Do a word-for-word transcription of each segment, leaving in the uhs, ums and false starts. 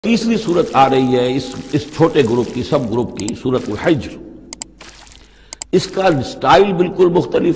تیسری صورت آ رہی ہے اس اس چھوٹے گروپ کی، سب گروپ کی، سورۃ الحجر۔ اس کا سٹائل بالکل مختلف،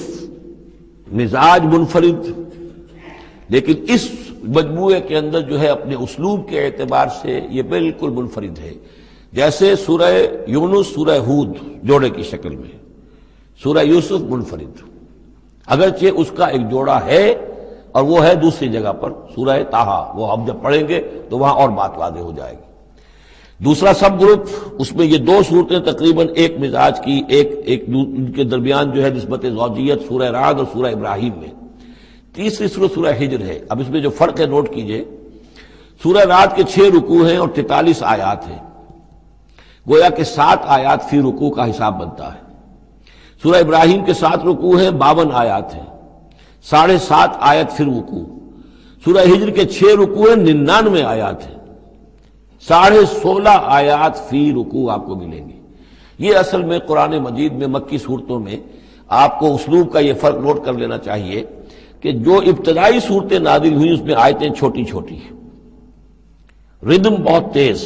مزاج منفرد، لیکن اس مجموعے کے اندر جو ہے اپنے اسلوب کے اعتبار سے یہ بالکل منفرد ہے۔ جیسے سورہ یونس سورہ ہود جوڑے کی شکل میں، سورہ یوسف منفرد، اگرچہ اس کا ایک جوڑا ہے اور وہ ہے دوسری جگہ پر سورہ طٰہٰ، وہ ہم جب پڑھیں گے تو وہاں اور بات واضح ہو جائے گی۔ دوسرا سب گروپ، اس میں یہ دو صورتیں تقریباً ایک مزاج کی، ایک ایک ان کے درمیان جو ہے نسبت زوجیت، سورہ رعد اور سورہ ابراہیم میں۔ تیسری سورہ سورہ ہجر ہے۔ اب اس میں جو فرق ہے نوٹ کیجئے، سورہ رعد کے چھ رکوع ہیں اور تینتالیس آیات ہیں، گویا کہ سات آیات فی رکوع کا حساب بنتا ہے۔ سورہ ابراہیم کے سات رکوع ہیں، باون آیات ہیں، ساڑھے سات آیت فی رکوع۔ سورہ ہجر کے چھ رکوع ہیں، ننانوے آیات ہیں، ساڑھے سولہ آیات فی رکوع آپ کو ملیں گے۔ یہ اصل میں قرآن مجید میں مکی صورتوں میں آپ کو اسلوب کا یہ فرق نوٹ کر لینا چاہیے کہ جو ابتدائی صورتیں نازل ہوئی اس میں آیتیں چھوٹی چھوٹی، ردم بہت تیز،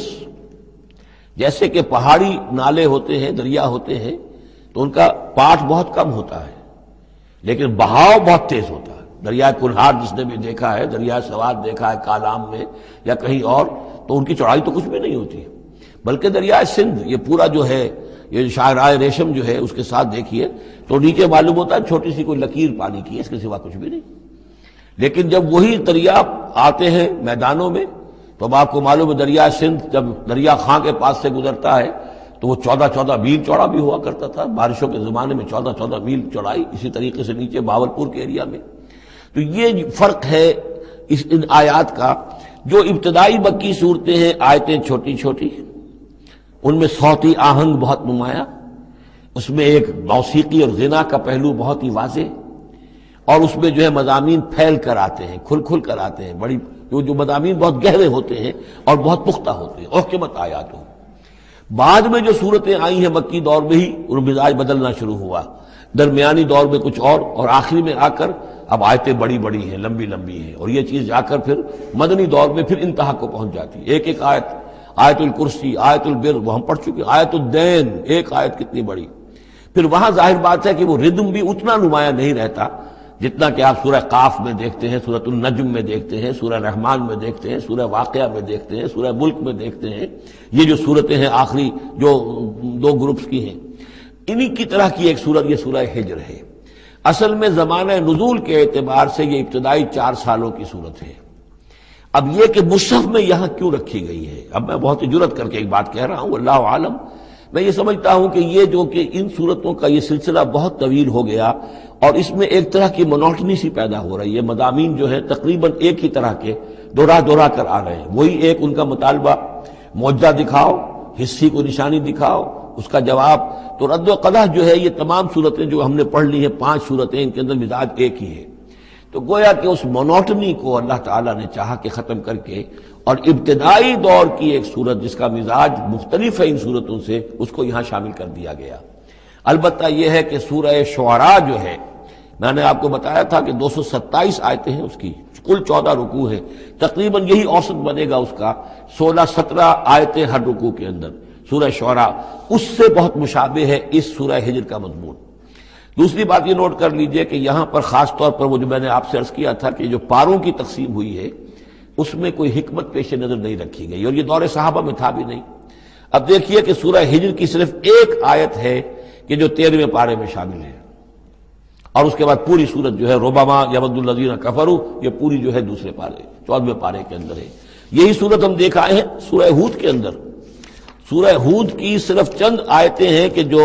جیسے کہ پہاڑی نالے ہوتے ہیں، دریا ہوتے ہیں تو ان کا پاٹ بہت کم ہوتا ہے لیکن بہاؤ بہت تیز ہوتا ہے۔ دریائے کنہار جس نے بھی دیکھا ہے، دریائے سوات دیکھا ہے کالام میں یا کہیں اور، تو ان کی چوڑائی تو کچھ بھی نہیں ہوتی، بلکہ دریائے سندھ یہ پورا جو ہے، یہ شاہراہ ریشم جو ہے اس کے ساتھ دیکھیے تو نیچے معلوم ہوتا ہے چھوٹی سی کوئی لکیر پانی کی ہے، اس کے سوا کچھ بھی نہیں۔ لیکن جب وہی دریا آتے ہیں میدانوں میں تو اب آپ کو معلوم ہے دریائے سندھ جب دریا خاں کے پاس سے گزرتا ہے تو وہ چودہ چودہ میل چوڑا بھی ہوا کرتا تھا، بارشوں کے زمانے میں چودہ چودہ میل چوڑائی، اسی طریقے سے نیچے باولپور کے ایریا میں۔ تو یہ فرق ہے اس ان آیات کا۔ جو ابتدائی مکی صورتیں ہیں آیتیں چھوٹی چھوٹی، ان میں صوتی آہنگ بہت نمایاں، اس میں ایک موسیقی اور غنا کا پہلو بہت ہی واضح، اور اس میں جو ہے مضامین پھیل کر آتے ہیں، کھل کھل کر آتے ہیں، بڑی جو جو مضامین بہت گہرے ہوتے ہیں اور بہت پختہ ہوتے ہیں، احکمت آیات ہوں۔ بعد میں جو صورتیں آئی ہیں مکی دور میں ہی ان مزاج بدلنا شروع ہوا، درمیانی دور میں کچھ اور، اور آخری میں آ کر اب آیتیں بڑی بڑی ہیں، لمبی لمبی ہیں، اور یہ چیز جا کر پھر مدنی دور میں پھر انتہا کو پہنچ جاتی ہے۔ ایک ایک آیت، آیت الکرسی، آیت البر، وہ ہم پڑھ چکے، آیت الدین، ایک آیت کتنی بڑی۔ پھر وہاں ظاہر بات ہے کہ وہ ردم بھی اتنا نمایاں نہیں رہتا جتنا کہ آپ سورہ قاف میں دیکھتے ہیں، سورۃ النجم میں دیکھتے ہیں، سورہ رحمان میں دیکھتے ہیں، سورہ واقعہ میں دیکھتے ہیں، سورہ ملک میں دیکھتے ہیں۔ یہ جو صورتیں ہیں آخری جو دو گروپس کی ہیں، انہی کی طرح کی ایک صورت یہ سورہ ہجر ہے۔ اصل میں زمانہ نزول کے اعتبار سے یہ ابتدائی چار سالوں کی صورت ہے۔ اب یہ کہ مصحف میں یہاں کیوں رکھی گئی ہے، اب میں بہت ہی جرت کر کے ایک بات کہہ رہا ہوں، اللہ عالم۔ میں یہ سمجھتا ہوں کہ یہ جو کہ ان صورتوں کا یہ سلسلہ بہت طویل ہو گیا اور اس میں ایک طرح کی منوٹنی سی پیدا ہو رہی ہے، مضامین جو ہے تقریباً ایک ہی طرح کے دوہرا دوہرا کر آ رہے ہیں، وہی ایک ان کا مطالبہ، معجزہ دکھاؤ، حصی کو نشانی دکھاؤ، اس کا جواب۔ تو رد و قدح جو ہے یہ تمام صورتیں جو ہم نے پڑھ لی ہیں، پانچ صورتیں، ان کے اندر مزاج ایک ہی ہے۔ تو گویا کہ اس مونوٹنی کو اللہ تعالیٰ نے چاہا کہ ختم کر کے، اور ابتدائی دور کی ایک صورت جس کا مزاج مختلف ہے ان صورتوں سے، اس کو یہاں شامل کر دیا گیا۔ البتہ یہ ہے کہ سورہ شعراء جو ہے، میں نے آپ کو بتایا تھا کہ دو سو ستائیس آیتیں ہیں اس کی، کل چودہ رکوع ہیں، تقریباً یہی اوسط بنے گا اس کا، سولہ سترہ آیتیں ہر رکوع کے اندر۔ سورہ شعراء اس سے بہت مشابہ ہے اس سورہ ہجر کا مضمون۔ دوسری بات یہ نوٹ کر لیجئے کہ یہاں پر خاص طور پر وہ جو میں نے آپ سے عرض کیا تھا کہ جو پاروں کی تقسیم ہوئی ہے اس میں کوئی حکمت پیش نظر نہیں رکھی گئی، اور یہ دور صحابہ میں تھا بھی نہیں۔ اب دیکھیے کہ سورہ ہجر کی صرف ایک آیت ہے کہ جو تیرہویں پارے میں شامل ہے، اور اس کے بعد پوری سورت جو ہے ربما یود الذین کفروا، یہ پوری جو ہے دوسرے پارے چودہویں پارے کے اندر ہے۔ یہی سورت ہم دیکھ آئے ہیں سورہ ہود کے اندر۔ سورہ ہود کی صرف چند آیتیں ہیں کہ جو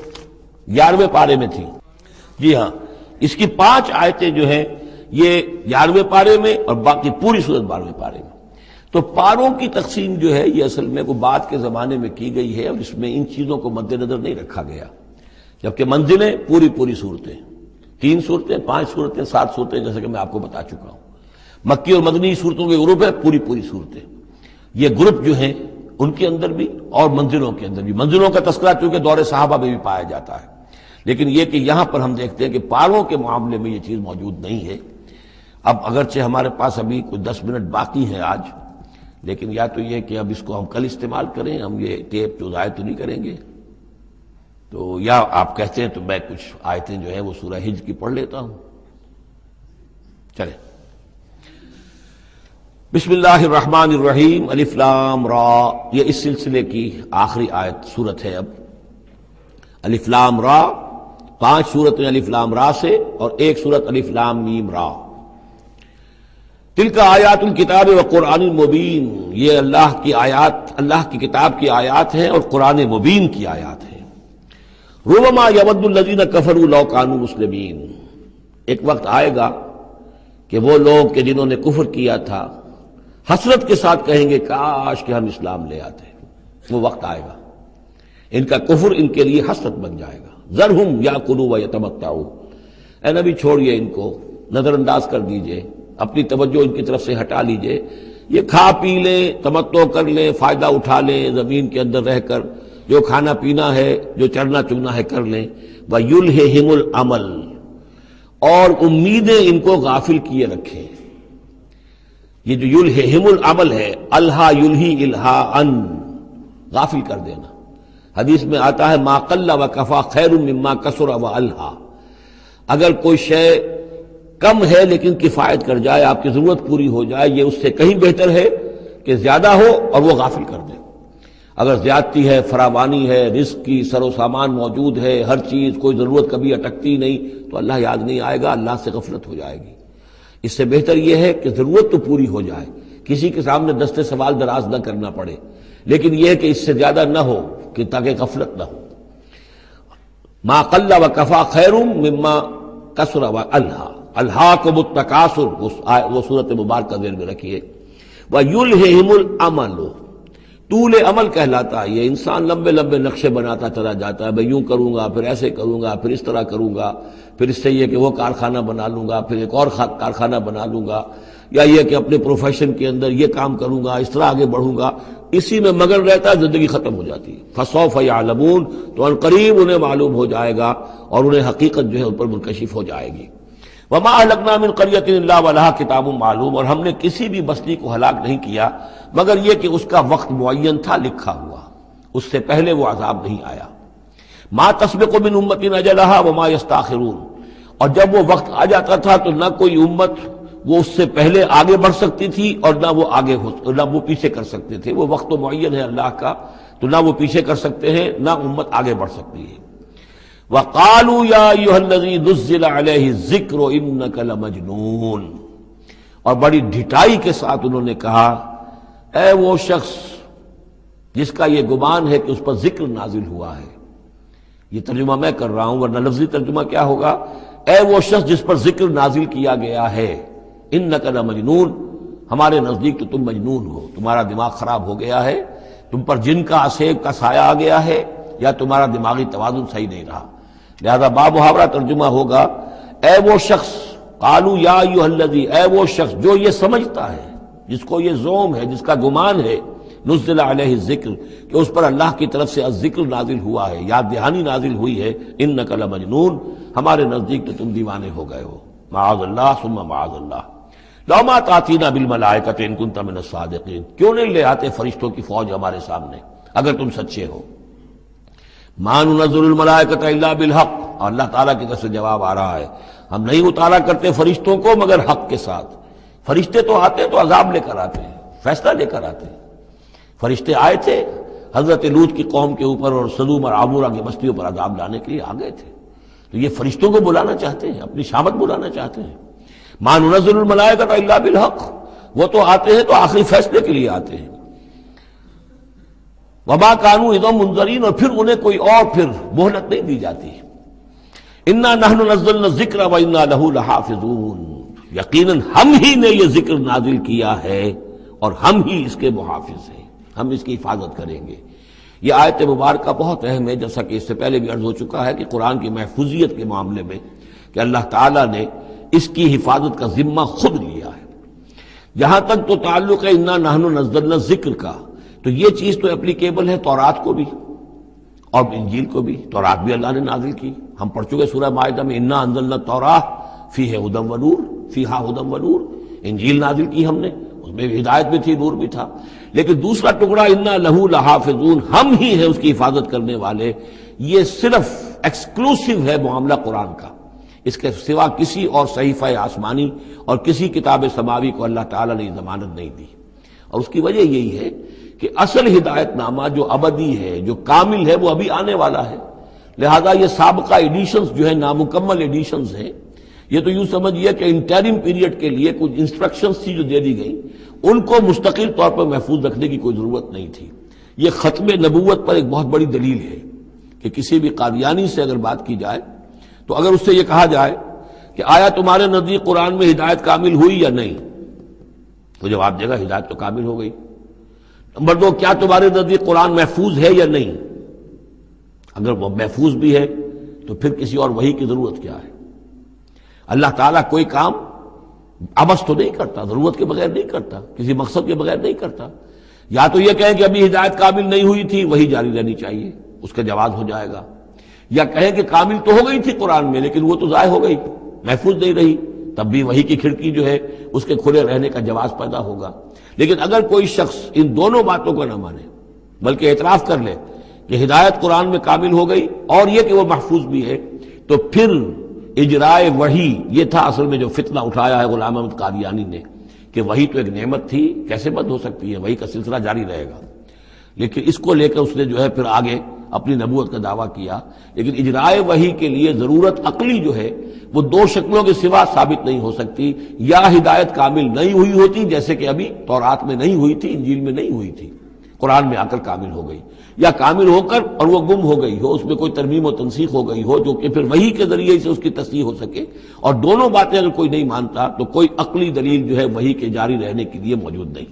گیارہویں پارے میں تھیں، جی ہاں، اس کی پانچ آیتیں جو ہیں یہ گیارہویں پارے میں اور باقی پوری سورت بارہویں پارے میں۔ تو پاروں کی تقسیم جو ہے یہ اصل میں کوئی بعد کے زمانے میں کی گئی ہے، اور اس میں ان چیزوں کو مد نظر نہیں رکھا گیا، جبکہ منزلیں پوری پوری صورتیں، تین صورتیں، پانچ صورتیں، سات صورتیں، جیسے کہ میں آپ کو بتا چکا ہوں۔ مکی اور مدنی صورتوں کے گروپ ہے، پوری پوری صورتیں۔ یہ گروپ جو ہیں ان کے اندر بھی اور منزلوں کے اندر بھی، منزلوں کا تذکرہ چونکہ دور صحابہ میں بھی پایا جاتا ہے، لیکن یہ کہ یہاں پر ہم دیکھتے ہیں کہ پاروں کے معاملے میں یہ چیز موجود نہیں ہے۔ اب اگرچہ ہمارے پاس ابھی کوئی دس منٹ باقی ہے آج، لیکن یا تو یہ کہ اب اس کو ہم کل استعمال کریں، ہم یہ ٹیپ جو ضائع تو نہیں کریں گے، تو یا آپ کہتے ہیں تو میں کچھ آیتیں جو ہیں وہ سورہ حجر کی پڑھ لیتا ہوں. چلیں. بسم اللہ الرحمن الرحیم. الف لام را، یہ اس سلسلے کی آخری آیت سورت ہے. اب الف لام را، پانچ سورتیں الف لام را سے اور ایک سورت الف لام میم را. تلک آیات الکتاب و قرآن مبین، یہ اللہ کی آیات، اللہ کی کتاب کی آیات ہیں اور قرآن مبین کی آیات ہیں. ربما یود الذین کفروا لو کانوا مسلمین، ایک وقت آئے گا کہ وہ لوگ کہ جنہوں نے کفر کیا تھا حسرت کے ساتھ کہیں گے کاش کہ ہم اسلام لے آتے. وہ وقت آئے گا، ان کا کفر ان کے لیے حسرت بن جائے گا. ذرہم یاکلوا ویتمتعوا، اے نبی چھوڑیے ان کو، نظر انداز کر دیجئے، اپنی توجہ ان کی طرف سے ہٹا لیجئے. یہ کھا پی لیں، تمتع کر لیں، فائدہ اٹھا لیں، زمین کے اندر رہ کر جو کھانا پینا ہے، جو چرنا چگنا ہے کر لیں. وَيُلْهِهِمُ الْعَمَلُ، اور امیدیں ان کو غافل کیے رکھیں. یہ جو یلہہم العمل ہے، الہا یلہی الہاءً، غافل کر دینا. حدیث میں آتا ہے ما قل وکفا خیر مما کثر والہا، اگر کوئی شے کم ہے لیکن کفایت کر جائے، آپ کی ضرورت پوری ہو جائے، یہ اس سے کہیں بہتر ہے کہ زیادہ ہو اور وہ غافل کر دے. اگر زیادتی ہے، فراوانی ہے، رزق کی سر و سامان موجود ہے، ہر چیز، کوئی ضرورت کبھی اٹکتی نہیں، تو اللہ یاد نہیں آئے گا، اللہ سے غفلت ہو جائے گی. اس سے بہتر یہ ہے کہ ضرورت تو پوری ہو جائے، کسی کے سامنے دستے سوال دراز نہ کرنا پڑے، لیکن یہ ہے کہ اس سے زیادہ نہ ہو کہ تاکہ غفلت نہ ہو. ما قل وکفا خیر مما کثر والہا، الہاکم التکاثر، وہ صورت مبارکہ ذہن میں رکھیے. وَيُلْهِهِمُ الْعَمَلُ، طول عمل کہلاتا ہے. یہ انسان لمبے لمبے نقشے بناتا چلا جاتا ہے، میں یوں کروں گا، پھر ایسے کروں گا، پھر اس طرح کروں گا، پھر اس سے یہ کہ وہ کارخانہ بنا لوں گا، پھر ایک اور کارخانہ بنا لوں گا، یا یہ کہ اپنے پروفیشن کے اندر یہ کام کروں گا، اس طرح آگے بڑھوں گا. اسی میں مگن رہتا ہے، زندگی ختم ہو جاتی ہے. فَسَوْفَ يَعْلَمُونَ، تو ان قریب انہیں معلوم ہو جائے گا اور انہیں حقیقت جو ہے ان پر منکشف ہو جائے گی. وَمَا أَهْلَكْنَا مِنْ قَرْيَةٍ إِلَّا وَلَهَا کِتَابٌ معلوم، اور ہم نے کسی بھی بستی کو ہلاک نہیں کیا مگر یہ کہ اس کا وقت معین تھا، لکھا ہوا، اس سے پہلے وہ عذاب نہیں آیا. مَا تَسْبِقُ مِنْ أُمَّةٍ أَجَلَهَا وَمَا يَسْتَأْخِرُونَ، اور جب وہ وقت آ جاتا تھا تو نہ کوئی امت وہ اس سے پہلے آگے بڑھ سکتی تھی اور نہ وہ آگے ہو نہ وہ پیچھے کر سکتے تھے. وہ وقت تو معین ہے اللہ کا، تو نہ وہ پیچھے کر سکتے ہیں نہ امت آگے بڑھ سکتی ہے. وَقَالُوا يَا أَيُّهَا الَّذِي نُزِّلَ عَلَيْهِ الذِّكْرُ إِنَّكَ لَمَجْنُونٌ، اور بڑی ڈھٹائی کے ساتھ انہوں نے کہا اے وہ شخص جس کا یہ گمان ہے کہ اس پر ذکر نازل ہوا ہے. یہ ترجمہ میں کر رہا ہوں، ورنہ لفظی ترجمہ کیا ہوگا؟ اے وہ شخص جس پر ذکر نازل کیا گیا ہے، انک لمجنون، ہمارے نزدیک تو تم مجنون ہو، تمہارا دماغ خراب ہو گیا ہے، تم پر جن کا اسیب کا سایہ آ گیا ہے، یا تمہارا دماغی توازن صحیح نہیں رہا. لہذا باب محاورہ ترجمہ ہوگا اے وہ شخص، قالوا یا ایھا الذی، اے وہ شخص جو یہ سمجھتا ہے، جس کو یہ زوم ہے، جس کا گمان ہے، نزل علیہ الذکر، کہ اس پر اللہ کی طرف سے الذکر نازل ہوا ہے، یاد دہانی نازل ہوئی ہے، انک لمجنون، ہمارے نزدیک تو تم دیوانے ہو گئے ہو. معاذ اللہ ثم معاذ اللہ. لو ما تاتینا بالملائکۃ ان کنت من الصادقین، کیوں نہیں لے آتے فرشتوں کی فوج ہمارے سامنے اگر تم سچے ہو. ما ننزل الملائکۃ الا بالحق، اور اللہ تعالیٰ کی طرف سے جواب آ رہا ہے ہم نہیں اتارا کرتے فرشتوں کو مگر حق کے ساتھ. فرشتے تو آتے تو عذاب لے کر آتے ہیں، فیصلہ لے کر آتے ہیں. فرشتے آئے تھے حضرت لوط کی قوم کے اوپر اور سدوم اور عمورہ کی بستیوں پر عذاب لانے کے لیے آ گئے تھے. تو یہ فرشتوں کو بلانا چاہتے ہیں، اپنی شامت بلانا چاہتے ہیں. ما ننزل الملائکۃ الا بالحق، وہ تو آتے ہیں تو آخری فیصلے کے لیے آتے ہیں. وما كانوا اذا منذرین، اور پھر انہیں کوئی اور پھر مہلت نہیں دی جاتی. انا نحن نزلنا الذکر وانا له لحافظون، یقیناً ہم ہی نے یہ ذکر نازل کیا ہے اور ہم ہی اس کے محافظ ہیں، ہم اس کی حفاظت کریں گے. یہ آیت مبارکہ بہت اہم ہے، جیسا کہ اس سے پہلے بھی عرض ہو چکا ہے کہ قرآن کی محفوظیت کے معاملے میں کہ اللہ تعالیٰ نے اس کی حفاظت کا ذمہ خود لیا ہے. جہاں تک تو تعلق ہے انا نحن نزلنا الذکر کا، تو یہ چیز تو اپلیکیبل ہے تورات کو بھی اور انجیل کو بھی. تورات بھی اللہ نے نازل کی، ہم پڑھ چکے سورہ مائدہ میں انا انزلنا التوراۃ فیہا ھدی ونور، فیہا ھدی ونور. انجیل نازل کی ہم نے، اس میں ہدایت بھی تھی، نور بھی تھا، لیکن دوسرا ٹکڑا انا لہو لحافظون، ہم ہی ہیں اس کی حفاظت کرنے والے، یہ صرف ایکسکلوسیو ہے معاملہ قرآن کا، اس کے سوا کسی اور صحیفہ آسمانی اور کسی کتاب سماوی کو اللہ تعالیٰ نے ضمانت نہیں دی۔ اور اس کی وجہ یہی ہے کہ اصل ہدایت نامہ جو ابدی ہے، جو کامل ہے، وہ ابھی آنے والا ہے، لہذا یہ سابقہ ایڈیشنز جو ہیں نامکمل ایڈیشنز ہیں، یہ تو یوں سمجھیے کہ انٹرم پیریڈ کے لیے کچھ انسٹرکشنز تھی جو دے دی گئیں، ان کو مستقل طور پر محفوظ رکھنے کی کوئی ضرورت نہیں تھی۔ یہ ختم نبوت پر ایک بہت بڑی دلیل ہے کہ کسی بھی قادیانی سے اگر بات کی جائے تو اگر اس سے یہ کہا جائے کہ آیا تمہارے نزدیک قرآن میں ہدایت کامل ہوئی یا نہیں، تو جواب دے گا ہدایت تو کامل ہو گئی۔ نمبر دو، کیا تمہارے نزدیک قرآن محفوظ ہے یا نہیں؟ اگر وہ محفوظ بھی ہے تو پھر کسی اور وحی کی ضرورت کیا ہے؟ اللہ تعالیٰ کوئی کام عبث تو نہیں کرتا، ضرورت کے بغیر نہیں کرتا، کسی مقصد کے بغیر نہیں کرتا۔ یا تو یہ کہیں کہ ابھی ہدایت کامل نہیں ہوئی تھی، وہی جاری رہنی چاہیے، اس کا جواز ہو جائے گا، یا کہیں کہ کامل تو ہو گئی تھی قرآن میں لیکن وہ تو ضائع ہو گئی، محفوظ نہیں رہی، تب بھی وحی کی کھڑکی جو ہے اس کے کھلے رہنے کا جواز پیدا ہوگا۔ لیکن اگر کوئی شخص ان دونوں باتوں کو نہ مانے بلکہ اعتراف کر لے کہ ہدایت قرآن میں کامل ہو گئی اور یہ کہ وہ محفوظ بھی ہے، تو پھر اجرائے وحی، یہ تھا اصل میں جو فتنہ اٹھایا ہے غلام احمد قادیانی نے، کہ وحی تو ایک نعمت تھی، کیسے بند ہو سکتی ہے، وحی کا سلسلہ جاری رہے گا۔ لیکن اس کو لے کر اس نے جو ہے پھر آگے اپنی نبوت کا دعویٰ کیا، لیکن اجرائے وحی کے لیے ضرورت عقلی جو ہے وہ دو شکلوں کے سوا ثابت نہیں ہو سکتی، یا ہدایت کامل نہیں ہوئی ہوتی جیسے کہ ابھی تورات میں نہیں ہوئی تھی، انجیل میں نہیں ہوئی تھی، قرآن میں آ کر کامل ہو گئی، یا کامل ہو کر اور وہ گم ہو گئی ہو، اس میں کوئی ترمیم و تنسیخ ہو گئی ہو جو کہ پھر وحی کے ذریعے سے اس کی تصحیح ہو سکے۔ اور دونوں باتیں اگر کوئی نہیں مانتا تو کوئی عقلی دلیل جو ہے وحی کے جاری رہنے کے لیے موجود نہیں۔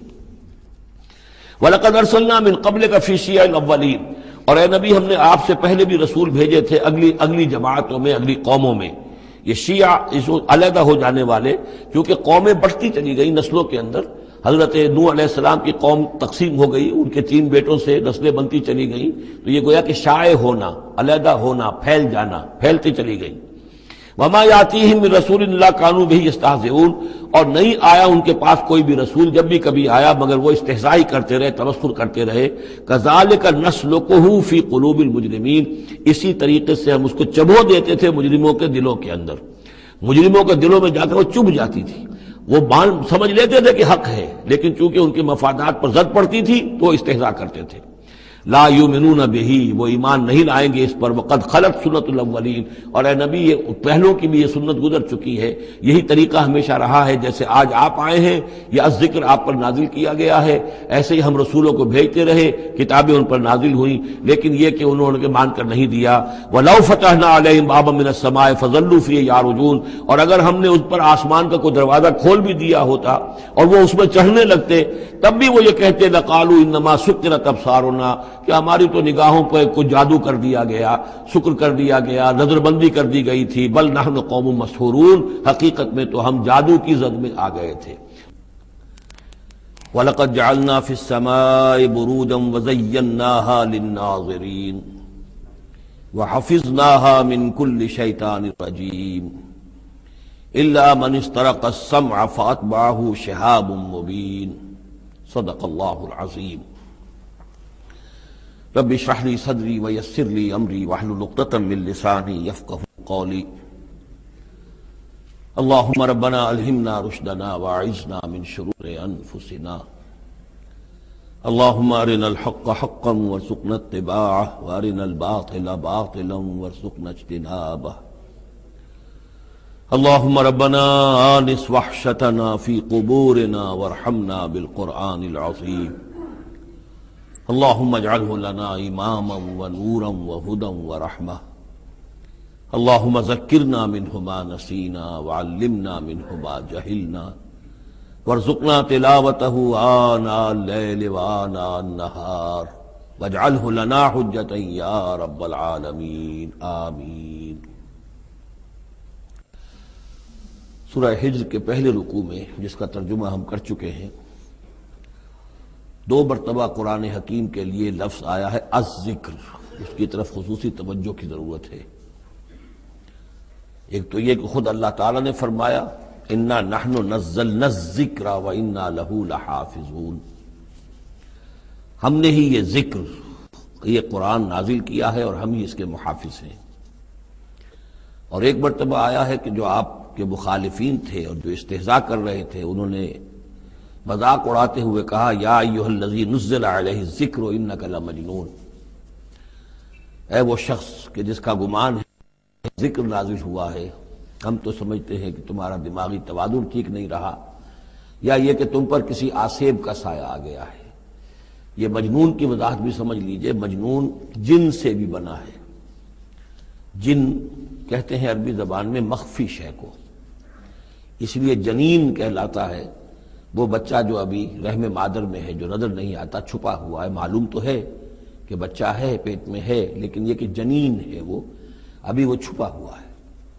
وَلَقَدْ أَرْسَلْنَا مِن قَبْلِكَ فِي شِيَعِ الْأَوَّلِينَ، اور اے نبی ہم نے آپ سے پہلے بھی رسول بھیجے تھے اگلی اگلی جماعتوں میں، اگلی قوموں میں۔ یہ شیعہ اس علیحدہ ہو جانے والے، کیونکہ قومیں بڑھتی چلی گئی نسلوں کے اندر، حضرت نوح علیہ السلام کی قوم تقسیم ہو گئی، ان کے تین بیٹوں سے نسلیں بنتی چلی گئیں، تو یہ گویا کہ شائع ہونا، علیحدہ ہونا، پھیل جانا، پھیلتی چلی گئی۔ وما یاتیہم من رسول اللہ کانوا بہ یستہزئون، اور نہیں آیا ان کے پاس کوئی بھی رسول، جب بھی کبھی آیا مگر وہ استہزاء کرتے رہے، تمسخر کرتے رہے۔ کذالک نسلکہ فی قلوب المجرمین، اسی طریقے سے ہم اس کو چبھو دیتے تھے مجرموں کے دلوں کے اندر، مجرموں کے دلوں میں جا کر وہ چبھ جاتی تھی، وہ سمجھ لیتے تھے کہ حق ہے، لیکن چونکہ ان کے مفادات پر زد پڑتی تھی تو وہ استہزاء کرتے تھے۔ لا یؤمنون بہ، وہ ایمان نہیں لائیں گے اس پر۔ وقد خلت سنت الاولین، اور اے نبی یہ پہلوں کی بھی یہ سنت گزر چکی ہے، یہی طریقہ ہمیشہ رہا ہے، جیسے آج آپ آئے ہیں، یہ ذکر آپ پر نازل کیا گیا ہے، ایسے ہی ہم رسولوں کو بھیجتے رہے، کتابیں ان پر نازل ہوئیں، لیکن یہ کہ انہوں نے مان کر نہیں دیا۔ وَلَوْ فَتَحْنَا عَلَيْهِمْ بَابًا مِّنَ السَّمَاءِ فَظَلُّوا فِيهِ يَعْرُجُونَ، اور اگر ہم نے اس پر آسمان کا کوئی دروازہ کھول بھی دیا ہوتا اور وہ اس میں چڑھنے لگتے، تب بھی وہ یہ کہتے لَقَالُوا إِنَّمَا سُكِّرَتْ أَبْصَارُنَا، کہ ہماری تو نگاہوں پہ کچھ جادو کر دیا گیا، شکر کر دیا گیا، نظر بندی کر دی گئی تھی۔ بل نحن قوم مسحورون، حقیقت میں تو ہم جادو کی زد میں آ گئے تھے۔ وَلَقَدْ جَعَلْنَا فِي السَّمَاءِ بُرُوجًا وَزَيَّنَّاهَا لِلنَّاظِرِينَ وَحَفِظْنَاهَا مِنْ كُلِّ شَيْطَانٍ رَجِيمٍ إِلَّا مَنِ اسْتَرَقَ السَّمْعَ فَأَتْبَعَهُ شِهَابٌ مُّبِينٌ صدق اللہ العظیم۔ رب اشرح لي صدري ويسر لي امري واحلل عقدة من لساني يفقهوا قولي۔ اللهم ربنا الهمنا رشدنا واعذنا من شرور انفسنا، اللهم ارنا الحق حقا وارزقنا اتباعه وارنا الباطل باطلا وارزقنا اجتنابه، اللهم ربنا آنس وحشتنا في قبورنا وارحمنا بالقرآن العظيم، اللهم اجعله لنا اماما ونورا وهدى ورحمة، اللهم ذكرنا منه ما نسينا وعلمنا منه ما جهلنا، وارزقنا تلاوته آناء الليل وآناء النهار، واجعله لنا حجة يا رب العالمين آمين۔ سورہ ہجر کے پہلے رکوع میں، جس کا ترجمہ ہم کر چکے ہیں، دو مرتبہ قرآن حکیم کے لیے لفظ آیا ہے الذکر، اس کی طرف خصوصی توجہ کی ضرورت ہے۔ ایک تو یہ کہ خود اللہ تعالیٰ نے فرمایا انا نحن نزلنا الذکر وانا لہ لحافظون، ہم نے ہی یہ ذکر، یہ قرآن نازل کیا ہے اور ہم ہی اس کے محافظ ہیں۔ اور ایک مرتبہ آیا ہے کہ جو آپ کے مخالفین تھے اور جو استہزاء کر رہے تھے، انہوں نے مذاق اڑاتے ہوئے کہا یا ایھا الذی نزل علیہ الذکر انک لمجنون، اے وہ شخص کہ جس کا گمان ہے ذکر نازل ہوا ہے، ہم تو سمجھتے ہیں کہ تمہارا دماغی توازن ٹھیک نہیں رہا، یا یہ کہ تم پر کسی آسیب کا سایہ آ گیا ہے۔ یہ مجنون کی وضاحت بھی سمجھ لیجئے، مجنون جن سے بھی بنا ہے۔ جن کہتے ہیں عربی زبان میں مخفی شے کو، اس لیے جنین کہلاتا ہے وہ بچہ جو ابھی رحم مادر میں ہے، جو نظر نہیں آتا، چھپا ہوا ہے، معلوم تو ہے کہ بچہ ہے، پیٹ میں ہے، لیکن یہ کہ جنین ہے وہ ابھی وہ چھپا ہوا ہے۔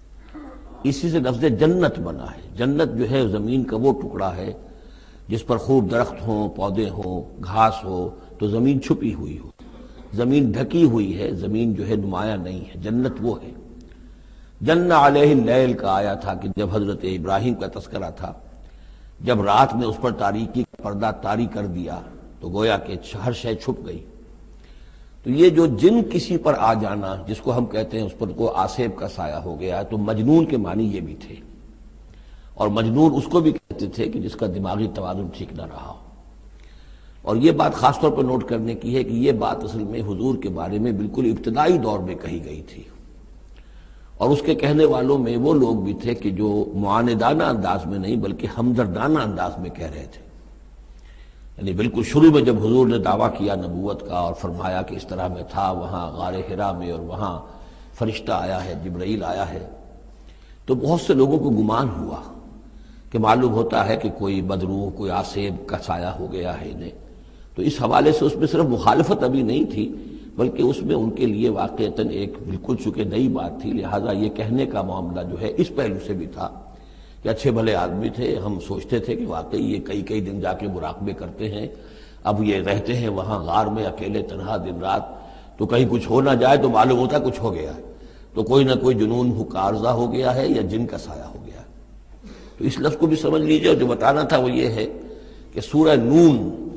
اسی سے لفظ جنت بنا ہے۔ جنت جو ہے زمین کا وہ ٹکڑا ہے جس پر خوب درخت ہوں، پودے ہوں، گھاس ہو، تو زمین چھپی ہوئی ہو، زمین ڈھکی ہوئی ہے، زمین جو ہے نمایاں نہیں ہے۔ جنت وہ ہے۔ جن علیہ اللیل کا آیا تھا کہ جب حضرت ابراہیم کا تذکرہ تھا، جب رات میں اس پر تاریکی کا پردہ طاری کر دیا تو گویا کہ ہر شے چھپ گئی۔ تو یہ جو جن کسی پر آ جانا، جس کو ہم کہتے ہیں اس پر کو آسیب کا سایہ ہو گیا، تو مجنون کے معنی یہ بھی تھے۔ اور مجنون اس کو بھی کہتے تھے کہ جس کا دماغی توازن ٹھیک نہ رہا ہو۔ اور یہ بات خاص طور پر نوٹ کرنے کی ہے کہ یہ بات اصل میں حضور کے بارے میں بالکل ابتدائی دور میں کہی گئی تھی، اور اس کے کہنے والوں میں وہ لوگ بھی تھے کہ جو معاندانہ انداز میں نہیں بلکہ ہمدردانہ انداز میں کہہ رہے تھے۔ یعنی بالکل شروع میں جب حضور نے دعویٰ کیا نبوت کا اور فرمایا کہ اس طرح میں تھا وہاں غار حرا میں، اور وہاں فرشتہ آیا ہے، جبرائیل آیا ہے، تو بہت سے لوگوں کو گمان ہوا کہ معلوم ہوتا ہے کہ کوئی بدروح، کوئی آسیب کا سایہ ہو گیا ہے انہیں۔ تو اس حوالے سے اس میں صرف مخالفت ابھی نہیں تھی، بلکہ اس میں ان کے لیے واقعتاً ایک بالکل چونکہ نئی بات تھی، لہٰذا یہ کہنے کا معاملہ جو ہے اس پہلو سے بھی تھا کہ اچھے بھلے آدمی تھے، ہم سوچتے تھے کہ واقعی یہ کئی کئی دن جا کے مراقبے کرتے ہیں، اب یہ رہتے ہیں وہاں غار میں اکیلے تنہا دن رات، تو کہیں کچھ ہو نہ جائے تو معلوم ہوتا کچھ ہو گیا ہے، تو کوئی نہ کوئی جنون عارضہ ہو گیا ہے یا جن کا سایہ ہو گیا ہے۔ تو اس لفظ کو بھی سمجھ لیجئے، اور جو بتانا تھا وہ یہ ہے کہ سورہ نون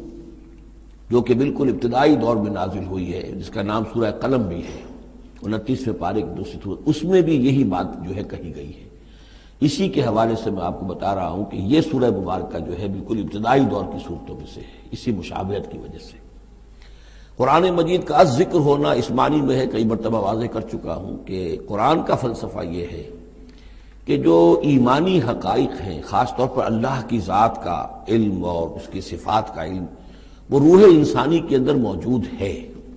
جو کہ بالکل ابتدائی دور میں نازل ہوئی ہے، جس کا نام سورہ قلم بھی ہے، انتیسویں پارے کی دوسری سورت، اس میں بھی یہی بات جو ہے کہی گئی ہے۔ اسی کے حوالے سے میں آپ کو بتا رہا ہوں کہ یہ سورہ مبارکہ جو ہے بالکل ابتدائی دور کی صورتوں میں سے ہے، اسی مشابہت کی وجہ سے۔ قرآن مجید کا ذکر ہونا اس معنی میں ہے، کئی مرتبہ واضح کر چکا ہوں کہ قرآن کا فلسفہ یہ ہے کہ جو ایمانی حقائق ہیں، خاص طور پر اللہ کی ذات کا علم اور اس کی صفات کا علم، وہ روح انسانی کے اندر موجود ہے،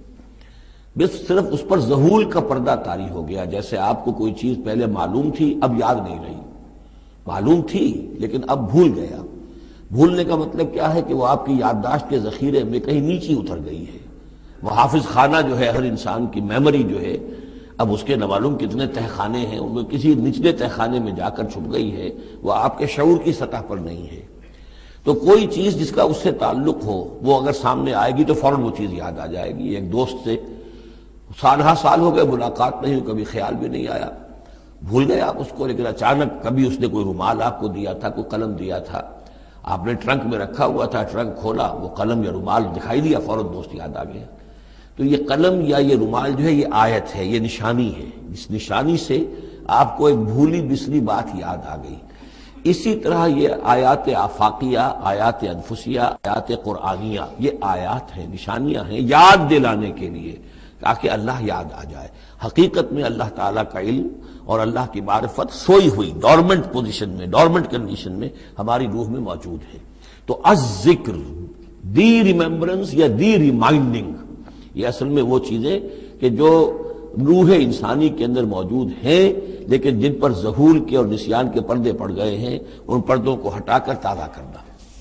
بس صرف اس پر ظہور کا پردہ طاری ہو گیا۔ جیسے آپ کو کوئی چیز پہلے معلوم تھی، اب یاد نہیں رہی، معلوم تھی لیکن اب بھول گیا۔ بھولنے کا مطلب کیا ہے کہ وہ آپ کی یادداشت کے ذخیرے میں کہیں نیچی اتر گئی ہے۔ وہ حافظ خانہ جو ہے، ہر انسان کی میموری جو ہے، اب اس کے نہ معلوم کتنے تہ خانے ہیں، ان میں کسی نچلے تہ خانے میں جا کر چھپ گئی ہے، وہ آپ کے شعور کی سطح پر نہیں ہے۔ تو کوئی چیز جس کا اس سے تعلق ہو، وہ اگر سامنے آئے گی تو فوراً وہ چیز یاد آ جائے گی۔ ایک دوست سے سال ہا سال ہو گئے ملاقات نہیں ہوئی، کبھی خیال بھی نہیں آیا، بھول گئے آپ اس کو، لیکن اچانک کبھی اس نے کوئی رومال آپ کو دیا تھا، کوئی قلم دیا تھا، آپ نے ٹرنک میں رکھا ہوا تھا، ٹرنک کھولا، وہ قلم یا رومال دکھائی دیا، فوراً دوست یاد آ گیا۔ تو یہ قلم یا یہ رومال جو ہے یہ آیت ہے، یہ نشانی ہے، اس نشانی سے آپ کو ایک بھولی بسری بات یاد آ گئی۔ اسی طرح یہ آیات آفاقیہ، آیات انفسیہ، آیات قرآنیہ، یہ آیات ہیں، نشانیاں ہیں یاد دلانے کے لیے، تاکہ اللہ یاد آ جائے۔ حقیقت میں اللہ تعالیٰ کا علم اور اللہ کی معرفت سوئی ہوئی ڈورمنٹ پوزیشن میں، ڈورمنٹ کنڈیشن میں ہماری روح میں موجود ہے۔ تو الذکر، دی ریممبرنس یا دی ریمائنڈنگ، یہ اصل میں وہ چیزیں کہ جو روح انسانی کے اندر موجود ہیں، لیکن جن پر ظہور کے اور نسیان کے پردے پڑ گئے ہیں، ان پردوں کو ہٹا کر تازہ کرنا۔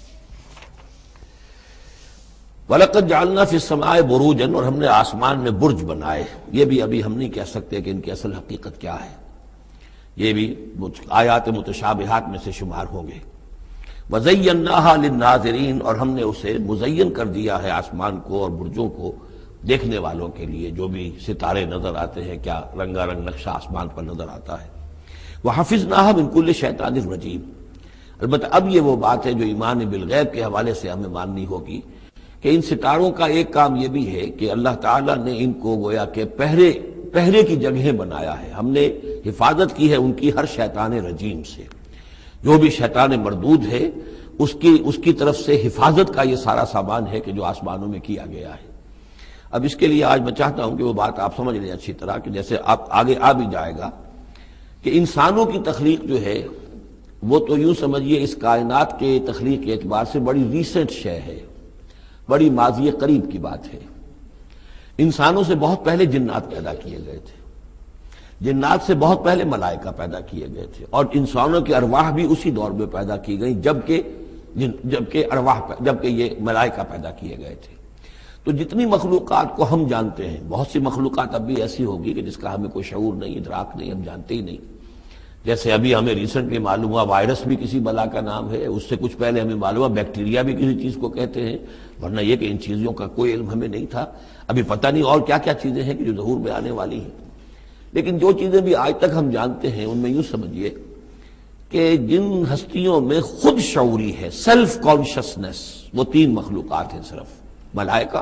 وَلَقَدْ جَعَلْنَا فِي السَّمَاءِ بُرُوجًا، اور ہم نے آسمان میں برج بنائے۔ یہ بھی ابھی ہم نہیں کہہ سکتے کہ ان کی اصل حقیقت کیا ہے، یہ بھی آیات متشابہات میں سے شمار ہوں گے۔ وَزَيَّنَّاهَا لِلنَّاظِرِينَ، اور ہم نے اسے مزین کر دیا ہے آسمان کو اور برجوں کو دیکھنے والوں کے لیے، جو بھی ستارے نظر آتے ہیں، کیا رنگا رنگ نقشہ آسمان پر نظر آتا ہے۔ وَحَفِظْنَاهَا مِن كُلِّ شَيْطَانٍ رَجِيمٍ، البتہ اب یہ وہ بات ہے جو ایمان بالغیب کے حوالے سے ہمیں ماننی ہوگی کہ ان ستاروں کا ایک کام یہ بھی ہے کہ اللہ تعالیٰ نے ان کو گویا کہ پہرے پہرے کی جگہیں بنایا ہے. ہم نے حفاظت کی ہے ان کی ہر شیطان رجیم سے. جو بھی شیطان مردود ہے اس کی اس کی طرف سے حفاظت کا یہ سارا سامان ہے کہ جو آسمانوں میں کیا گیا ہے. اب اس کے لیے آج میں چاہتا ہوں کہ وہ بات آپ سمجھ لیں اچھی طرح کہ جیسے آپ آگے آ بھی جائے گا کہ انسانوں کی تخلیق جو ہے وہ تو یوں سمجھیے اس کائنات کے تخلیق کے اعتبار سے بڑی ریسنٹ شے ہے، بڑی ماضی قریب کی بات ہے. انسانوں سے بہت پہلے جنات پیدا کیے گئے تھے، جنات سے بہت پہلے ملائکہ پیدا کیے گئے تھے، اور انسانوں کی ارواح بھی اسی دور میں پیدا کی گئی جبکہ جبکہ ارواح جبکہ یہ ملائکہ پیدا کیے گئے تھے. تو جتنی مخلوقات کو ہم جانتے ہیں، بہت سی مخلوقات اب بھی ایسی ہوگی کہ جس کا ہمیں کوئی شعور نہیں، ادراک نہیں، ہم جانتے ہی نہیں. جیسے ابھی ہمیں ریسنٹلی معلوم ہوا وائرس بھی کسی بلا کا نام ہے، اس سے کچھ پہلے ہمیں معلوم ہوا بیکٹیریا بھی کسی چیز کو کہتے ہیں، ورنہ یہ کہ ان چیزوں کا کوئی علم ہمیں نہیں تھا. ابھی پتہ نہیں اور کیا کیا چیزیں ہیں کہ جو ظہور میں آنے والی ہیں. لیکن جو چیزیں بھی آج تک ہم جانتے ہیں ان میں یوں سمجھیے کہ جن ہستیوں میں خود شعوری ہے، سیلف کانشسنس، وہ تین مخلوقات ہیں صرف، ملائکہ،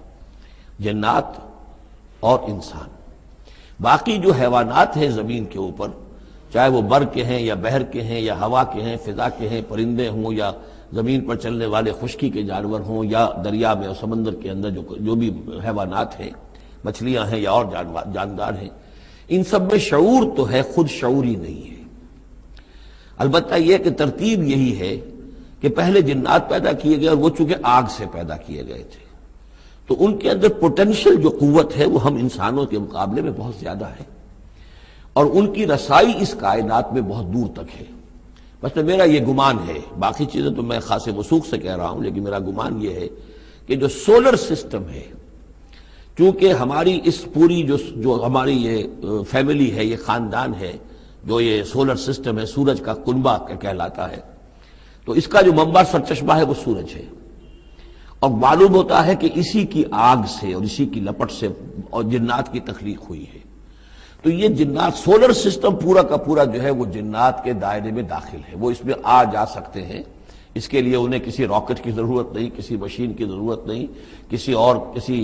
جنات اور انسان. باقی جو حیوانات ہیں زمین کے اوپر، چاہے وہ بر کے ہیں یا بحر کے ہیں یا ہوا کے ہیں، فضا کے ہیں، پرندے ہوں یا زمین پر چلنے والے خشکی کے جانور ہوں یا دریا میں اور سمندر کے اندر جو جو بھی حیوانات ہیں، مچھلیاں ہیں یا اور جاندار ہیں، ان سب میں شعور تو ہے، خود شعوری نہیں ہے. البتہ یہ کہ ترتیب یہی ہے کہ پہلے جنات پیدا کیے گئے اور وہ چونکہ آگ سے پیدا کیے گئے تھے تو ان کے اندر پوٹینشل جو قوت ہے وہ ہم انسانوں کے مقابلے میں بہت زیادہ ہے، اور ان کی رسائی اس کائنات میں بہت دور تک ہے. بس میرا یہ گمان ہے، باقی چیزیں تو میں خاص وثوق سے کہہ رہا ہوں، لیکن میرا گمان یہ ہے کہ جو سولر سسٹم ہے، چونکہ ہماری اس پوری جو جو ہماری یہ فیملی ہے، یہ خاندان ہے، جو یہ سولر سسٹم ہے، سورج کا کنبہ کہلاتا ہے، تو اس کا جو منبع سرچشمہ ہے وہ سورج ہے. اور معلوم ہوتا ہے کہ اسی کی آگ سے اور اسی کی لپٹ سے اور جنات کی تخلیق ہوئی ہے. تو یہ جنات، سولر سسٹم پورا کا پورا جو ہے وہ جنات کے دائرے میں داخل ہے، وہ اس میں آ جا سکتے ہیں. اس کے لیے انہیں کسی راکٹ کی ضرورت نہیں، کسی مشین کی ضرورت نہیں، کسی اور کسی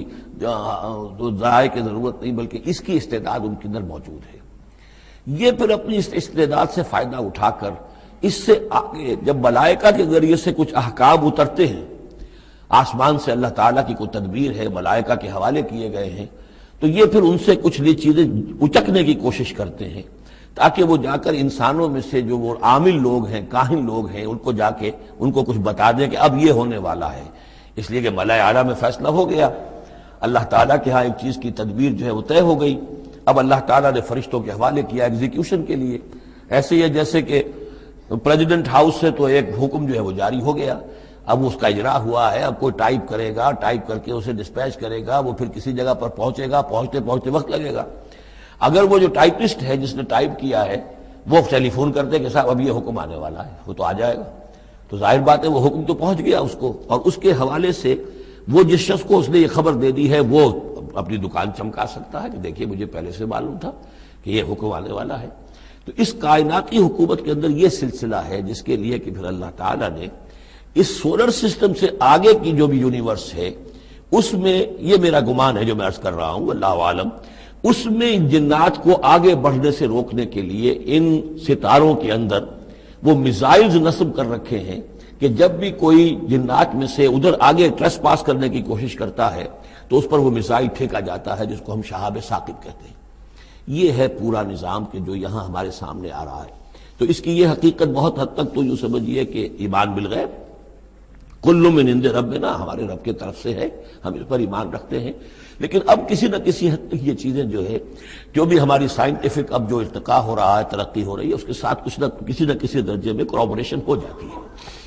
ذرائع کی ضرورت نہیں، بلکہ اس کی استعداد ان کے اندر موجود ہے. یہ پھر اپنی اس استعداد سے فائدہ اٹھا کر اس سے آگے جب ملائکہ کے ذریعے سے کچھ احکام اترتے ہیں، آسمان سے اللہ تعالیٰ کی کوئی تدبیر ہے، ملائکہ کے حوالے کیے گئے ہیں، تو یہ پھر ان سے کچھ لی چیزیں اچکنے کی کوشش کرتے ہیں تاکہ وہ جا کر انسانوں میں سے جو وہ عامل لوگ ہیں، کاہن لوگ ہیں، ان کو جا کے ان کو کچھ بتا دیں کہ اب یہ ہونے والا ہے. اس لیے کہ ملائے اعلیٰ میں فیصلہ ہو گیا، اللہ تعالیٰ کے ہاں ایک چیز کی تدبیر جو ہے وہ طے ہو گئی، اب اللہ تعالیٰ نے فرشتوں کے حوالے کیا ایگزیکیوشن کے لیے. ایسے ہی ہے جیسے کہ پریزیڈنٹ ہاؤس سے تو ایک حکم جو ہے وہ جاری ہو گیا، اب اس کا اجرا ہوا ہے، اب کوئی ٹائپ کرے گا، ٹائپ کر کے اسے ڈسپیچ کرے گا، وہ پھر کسی جگہ پر پہنچے گا، پہنچتے پہنچتے وقت لگے گا. اگر وہ جو ٹائپسٹ ہے جس نے ٹائپ کیا ہے وہ ٹیلی فون کرتے کہ صاحب اب یہ حکم آنے والا ہے، وہ تو آ جائے گا، تو ظاہر بات ہے وہ حکم تو پہنچ گیا اس کو، اور اس کے حوالے سے وہ جس شخص کو اس نے یہ خبر دے دی ہے وہ اپنی دکان چمکا سکتا ہے کہ دیکھیے مجھے پہلے سے معلوم تھا کہ یہ حکم آنے والا ہے. تو اس کائناتی حکومت کے اندر یہ سلسلہ ہے جس کے لیے کہ پھر اللہ تعالیٰ نے اس سولر سسٹم سے آگے کی جو بھی یونیورس ہے اس میں، یہ میرا گمان ہے جو میں عرض کر رہا ہوں اللہ عالم، اس میں جنات کو آگے بڑھنے سے روکنے کے لیے ان ستاروں کے اندر وہ میزائلز نصب کر رکھے ہیں کہ جب بھی کوئی جنات میں سے ادھر آگے ٹریس پاس کرنے کی کوشش کرتا ہے تو اس پر وہ میزائل پھینکا جاتا ہے جس کو ہم شہاب ثاقب کہتے ہیں. یہ ہے پورا نظام کہ جو یہاں ہمارے سامنے آ رہا ہے. تو اس کی یہ حقیقت بہت حد تک تو یوں سمجھیے کہ ایمان بالغیب، کل من عند ربنا، ہمارے رب کی طرف سے ہے، ہم اس پر ایمان رکھتے ہیں. لیکن اب کسی نہ کسی حد تک یہ چیزیں جو ہے، جو بھی ہماری سائنٹیفک اب جو ارتقاء ہو رہا ہے، ترقی ہو رہی ہے، اس کے ساتھ کچھ نہ کسی نہ کسی درجے میں کورابوریشن ہو جاتی ہے.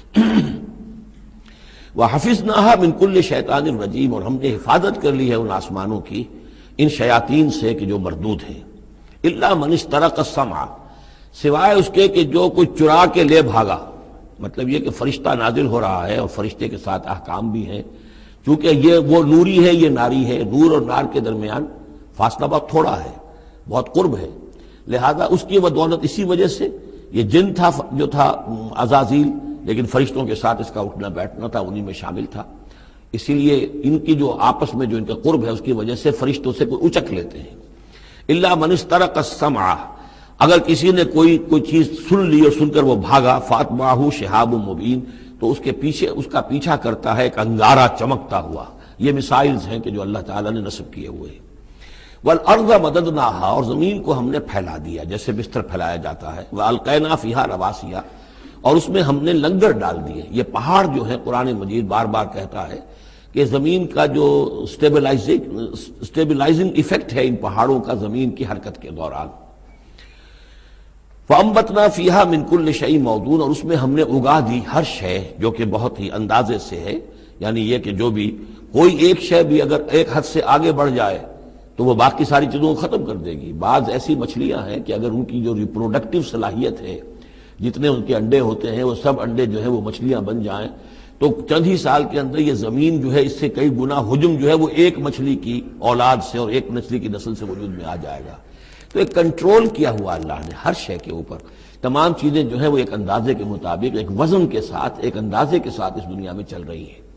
وَحَفِظْنَاهَا مِنْ كُلِّ شَيْطَانٍ رَجِيمٍ، اور ہم نے حفاظت کر لی ہے ان آسمانوں کی ان شیاطین سے کہ جو مردود ہیں. إِلَّا مَنِ اسْتَرَقَ السَّمْعَ، سوائے اس کے کہ جو کوئی چرا کے لے بھاگا. مطلب یہ کہ فرشتہ نازل ہو رہا ہے اور فرشتے کے ساتھ احکام بھی ہیں، چونکہ یہ وہ نوری ہے، یہ ناری ہے، نور اور نار کے درمیان فاصلہ بہت تھوڑا ہے، بہت قرب ہے، لہذا اس کی بدولت اسی وجہ سے یہ جن تھا جو تھا عزازیل، لیکن فرشتوں کے ساتھ اس کا اٹھنا بیٹھنا تھا، انہی میں شامل تھا، اسی لیے ان کی جو آپس میں جو ان کا قرب ہے اس کی وجہ سے فرشتوں سے کوئی اچک لیتے ہیں۔ الا من استرق السمع، اگر کسی نے کوئی کوئی چیز سن لی اور سن کر وہ بھاگا، فاتبعہ شہاب مبین، تو اس کے پیچھے اس کا پیچھا کرتا ہے ایک انگارہ چمکتا ہوا۔ یہ مثائلز ہیں کہ جو اللہ تعالیٰ نے نصب کیے ہوئے ہیں۔ والارض مددناہا، اور زمین کو ہم نے پھیلا دیا جیسے بستر پھیلایا جاتا ہے، والقینا فیہا رواسیا، اور اس میں ہم نے لنگر ڈال دیے۔ یہ پہاڑ جو ہے قرآن مجید بار بار کہتا ہے کہ زمین کا جو سٹیبلائزنگ ایفیکٹ ہے ان پہاڑوں کا زمین کی حرکت کے دوران۔ فَأَنبَتْنَا فِيهَا مِن كُلِّ شَيْءٍ مَوْضُونَ، اور اس میں ہم نے اگا دی ہر شے جو کہ بہت ہی اندازے سے ہے، یعنی یہ کہ جو بھی کوئی ایک شے بھی اگر ایک حد سے آگے بڑھ جائے تو وہ باقی ساری چیزوں کو ختم کر دے گی۔ بعض ایسی مچھلیاں ہیں کہ اگر ان کی جو ریپروڈکٹیو صلاحیت ہے، جتنے ان کے انڈے ہوتے ہیں وہ سب انڈے جو ہے وہ مچھلیاں بن جائیں تو چند ہی سال کے اندر یہ زمین جو ہے اس سے کئی گنا حجم جو ہے وہ ایک مچھلی کی اولاد سے اور ایک مچھلی کی نسل سے وجود میں آ جائے گا۔ تو ایک کنٹرول کیا ہوا اللہ نے ہر شے کے اوپر، تمام چیزیں جو ہیں وہ ایک اندازے کے مطابق، ایک وزن کے ساتھ، ایک اندازے کے ساتھ اس دنیا میں چل رہی ہیں۔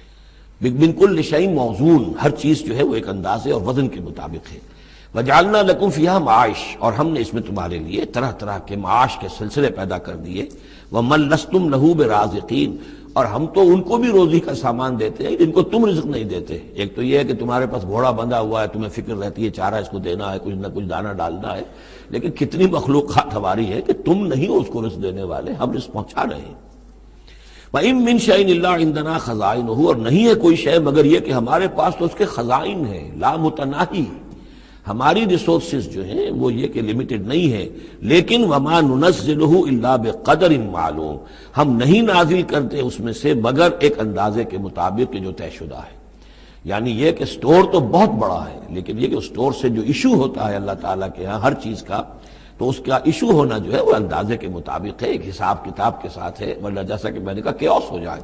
من کل شیء موزون، ہر چیز جو ہے وہ ایک اندازے اور وزن کے مطابق ہے۔ وجعلنا لکم فیہا معاش، اور ہم نے اس میں تمہارے لیے طرح طرح کے معاش کے سلسلے پیدا کر دیے۔ ومن لستم لہ برازقین، اور ہم تو ان کو بھی روزی کا سامان دیتے ہیں جن کو تم رزق نہیں دیتے۔ ایک تو یہ ہے کہ تمہارے پاس گھوڑا بندھا ہوا ہے، تمہیں فکر رہتی ہے چارہ اس کو دینا ہے، کچھ نہ کچھ دانہ ڈالنا ہے، لیکن کتنی مخلوقات ہماری ہے کہ تم نہیں ہو اس کو رزق دینے والے، ہم رزق پہنچا رہے ہیں۔ وَإِن مِّن شَيْءٍ إِلَّا عِندَنَا خَزَائِنُهُ، اور نہیں ہے کوئی شے مگر یہ کہ ہمارے پاس تو اس کے خزائن ہیں، لا متناہی، ہماری ریسورسز جو ہیں وہ یہ کہ لمیٹڈ نہیں ہے، لیکن وما ننزلہ الا بقدر معلوم، ہم نہیں نازل کرتے اس میں سے مگر ایک اندازے کے مطابق جو طے شدہ ہے۔ یعنی یہ کہ سٹور تو بہت بڑا ہے، لیکن یہ کہ سٹور سے جو ایشو ہوتا ہے اللہ تعالیٰ کے ہاں ہر چیز کا، تو اس کا ایشو ہونا جو ہے وہ اندازے کے مطابق ہے، ایک حساب کتاب کے ساتھ ہے، ورنہ جیسا کہ میں نے کہا کیوس ہو جائے۔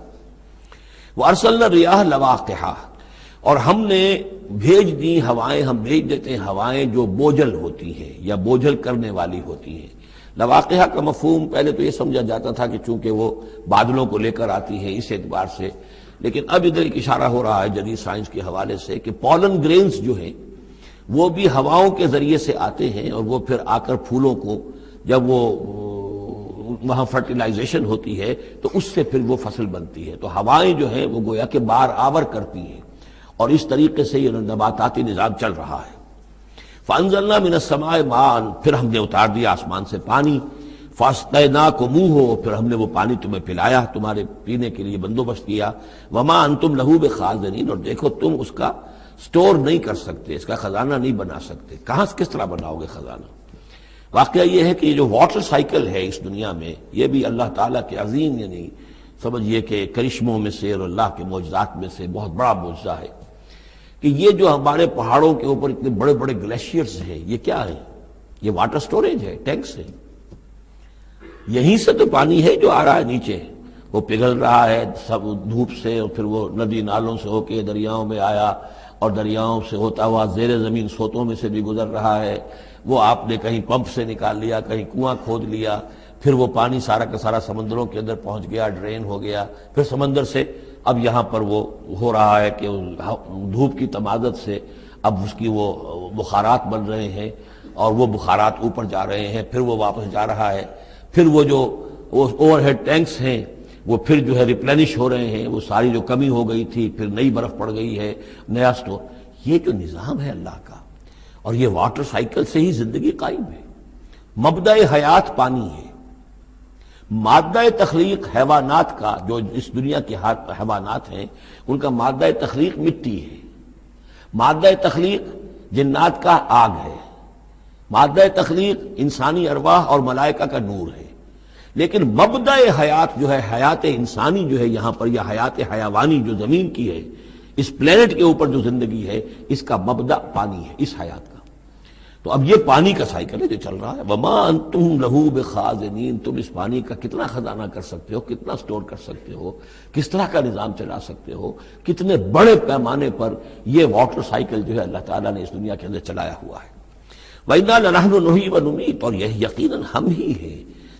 وارسلنا الرياح لواقحا، اور ہم نے بھیج دی ہوائیں، ہم بھیج دیتے ہیں ہوائیں جو بوجھل ہوتی ہیں یا بوجھل کرنے والی ہوتی ہیں۔ لواقحہ کا مفہوم پہلے تو یہ سمجھا جاتا تھا کہ چونکہ وہ بادلوں کو لے کر آتی ہے اس اعتبار سے، لیکن اب ادھر ایک اشارہ ہو رہا ہے جدید سائنس کے حوالے سے کہ پولن گرینز جو ہیں وہ بھی ہواؤں کے ذریعے سے آتے ہیں، اور وہ پھر آ کر پھولوں کو جب وہ وہاں فرٹیلائزیشن ہوتی ہے تو اس سے پھر وہ فصل بنتی ہے۔ تو ہوائیں جو ہیں وہ گویا کہ بار آور کرتی ہیں، اور اس طریقے سے یہ نباتاتی نظام چل رہا ہے۔ فَأَنزَلْنَا مِنَ السَّمَاءِ مَاءً، پھر ہم نے اتار دیا آسمان سے پانی، فَاسْقَيْنَاكُمُوهُ، پھر ہم نے وہ پانی تمہیں پلایا، تمہارے پینے کے لیے بندوبست کیا۔ وَمَا أَنْتُمْ لَهُ بِخَازِنِينَ، اور دیکھو تم اس کا سٹور نہیں کر سکتے، اس کا خزانہ نہیں بنا سکتے۔ کہاں کس طرح بناؤ گے خزانہ؟ واقعہ یہ ہے کہ یہ جو واٹر سائیکل ہے اس دنیا میں، یہ بھی اللہ تعالیٰ کے عظیم، یعنی سمجھئے کہ کرشموں میں سے اور اللہ کے معجزات میں سے بہت بڑا معجزہ ہے کہ یہ جو ہمارے پہاڑوں کے اوپر اتنے بڑے بڑے گلیشیئرز ہیں، یہ کیا ہے؟ یہ واٹر سٹوریج ہے، ٹینکس ہے۔ یہیں سے تو پانی ہے جو آ رہا ہے نیچے، وہ پگھل رہا ہے سب دھوپ سے، اور پھر وہ ندی نالوں سے ہو کے دریاؤں میں آیا، اور دریاؤں سے ہوتا ہوا زیر زمین سوتوں میں سے بھی گزر رہا ہے۔ وہ آپ نے کہیں پمپ سے نکال لیا، کہیں کنواں کھود لیا، پھر وہ پانی سارا کا سارا سمندروں کے اندر پہنچ گیا، ڈرین ہو گیا، پھر سمندر سے اب یہاں پر وہ ہو رہا ہے کہ دھوپ کی تمازت سے اب اس کی وہ بخارات بن رہے ہیں، اور وہ بخارات اوپر جا رہے ہیں، پھر وہ واپس جا رہا ہے، پھر وہ جو اوور ہیڈ ٹینکس ہیں وہ پھر جو ہے ریپلینش ہو رہے ہیں، وہ ساری جو کمی ہو گئی تھی پھر نئی برف پڑ گئی ہے، نیا سٹور۔ یہ جو نظام ہے اللہ کا، اور یہ واٹر سائیکل سے ہی زندگی قائم ہے۔ مبدأ حیات پانی ہے، مادہ تخلیق حیوانات کا، جو اس دنیا کے حیوانات ہیں ان کا مادہ تخلیق مٹی ہے، مادہ تخلیق جنات کا آگ ہے، مادہ تخلیق انسانی ارواح اور ملائکہ کا نور ہے، لیکن مبدأ حیات جو ہے، حیات انسانی جو ہے یہاں پر، یا حیات حیوانی جو زمین کی ہے، اس پلینٹ کے اوپر جو زندگی ہے، اس کا مبدأ پانی ہے، اس حیات کا۔ تو اب یہ پانی کا سائیکل ہے جو چل رہا ہے۔ وما انتم لہو بخازنین، تم اس پانی کا کتنا خزانہ کر سکتے ہو، کتنا سٹور کر سکتے ہو، کس طرح کا نظام چلا سکتے ہو، کتنے بڑے پیمانے پر یہ واٹر سائیکل جو ہے اللہ تعالیٰ نے اس دنیا کے اندر چلایا ہوا ہے۔ وَإِنَّا لَنَحْنُ نُحْيِي وَنُمِيتُ، اور یہ یقیناً ہم ہی ہیں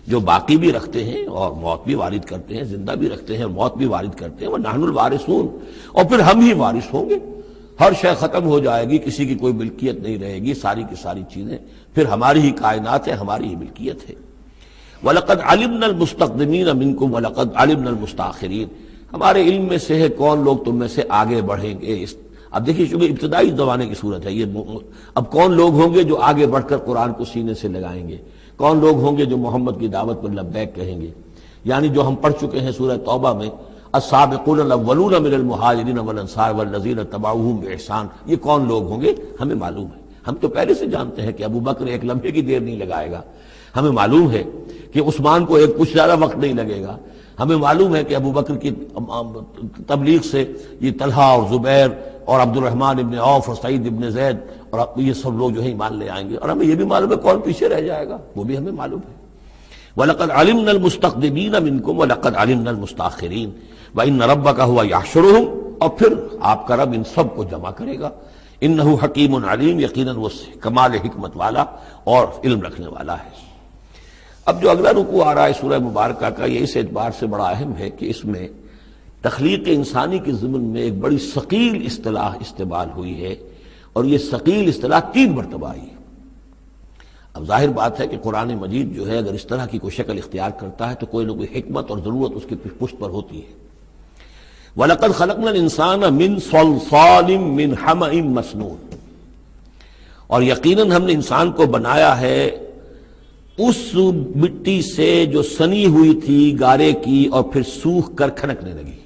جو باقی بھی رکھتے ہیں اور موت بھی وارد کرتے ہیں، زندہ بھی رکھتے ہیں اور موت بھی وارد کرتے ہیں، وَنَحْنُ الْوَارِثُونَ، اور پھر ہم ہی وارث ہوں گے، ہر شے ختم ہو جائے گی، کسی کی کوئی ملکیت نہیں رہے گی، ساری کی ساری چیزیں پھر ہماری ہی کائنات ہے، ہماری ہی ملکیت ہے۔ وَلَقَدْ عَلِمْنَا الْمُسْتَقْدِمِينَ مِنْكُمْ وَلَقَدْ عَلِمْنَا الْمُسْتَأْخِرِينَ، ہمارے علم میں سے ہے کون لوگ تم میں سے آگے بڑھیں گے۔ اب دیکھیے چونکہ ابتدائی زمانے کی صورت ہے یہ، اب کون لوگ ہوں گے جو آگے بڑھ کر قرآن کو سینے سے لگائیں گے، کون لوگ ہوں گے جو محمد کی دعوت پر لبیک کہیں گے، یعنی جو ہم پڑھ چکے ہیں سورہ توبہ میں، السابقون الاولون من المہاجرین والانصار والذین اتبعوہم بإحسان، یہ کون لوگ ہوں گے ہمیں معلوم ہے، ہم تو پہلے سے جانتے ہیں کہ ابو بکر ایک لمحے کی دیر نہیں لگائے گا، ہمیں معلوم ہے کہ عثمان کو ایک کچھ زیادہ وقت نہیں لگے گا، ہمیں معلوم ہے کہ ابو بکر کی تبلیغ سے یہ طلحہ اور زبیر اور عبد الرحمن ابن عوف اور سعید ابن زید اور یہ سب لوگ جو ہے ایمان لے آئیں گے، اور ہمیں یہ بھی معلوم ہے کون پیچھے رہ جائے گا، وہ بھی ہمیں معلوم ہے۔ وَلَقَدْ عَلِمْنَا الْمُسْتَقْدِمِينَ مِنْكُمْ وَلَقَدْ عَلِمْنَا الْمُسْتَأْخِرِينَ وَإِنَّ رَبَّكَ هُوَ يَحْشُرُهُمْ، اور پھر آپ کا رب ان سب کو جمع کرے گا، إِنَّهُ حَكِيمٌ عَلِيمٌ، یقیناً وہ کمال حکمت والا اور علم رکھنے والا ہے۔ اب جو اگلا رکوع آ رہا ہے سورہ مبارکہ کا، یہ اس اعتبار سے بڑا اہم ہے کہ اس میں تخلیق انسانی کے ضمن میں ایک بڑی ثقیل اصطلاح استعمال ہوئی ہے، اور یہ ثقیل اصطلاح تین مرتبہ آئی ہے۔ اب ظاہر بات ہے کہ قرآن مجید جو ہے اگر اس طرح کی کوئی شکل اختیار کرتا ہے تو کوئی نہ کوئی حکمت اور ضرورت اس کی پشت پر ہوتی ہے۔ وَلَقَدْ خَلَقْنَا الْإِنسَانَ مِنْ صَلْصَالٍ مِنْ حَمَإٍ مَسْنُونٍ، اور یقیناً ہم نے انسان کو بنایا ہے اس مٹی سے جو سنی ہوئی تھی گارے کی اور پھر سوکھ کر کھنکنے لگی۔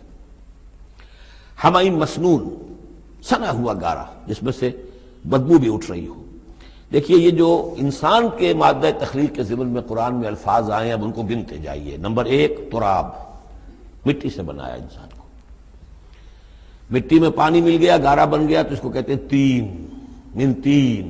حَمَإٍ مسنون، سنا ہوا گارا جس میں سے بدبو بھی اٹھ رہی ہو۔ دیکھیے یہ جو انسان کے مادہ تخلیق کے ضمن میں قرآن میں الفاظ آئے ہیں اب ان کو گنتے جائیے۔ نمبر ایک تراب، مٹی سے بنایا انسان کو، مٹی میں پانی مل گیا گارا بن گیا تو اس کو کہتے ہیں تین، من تین،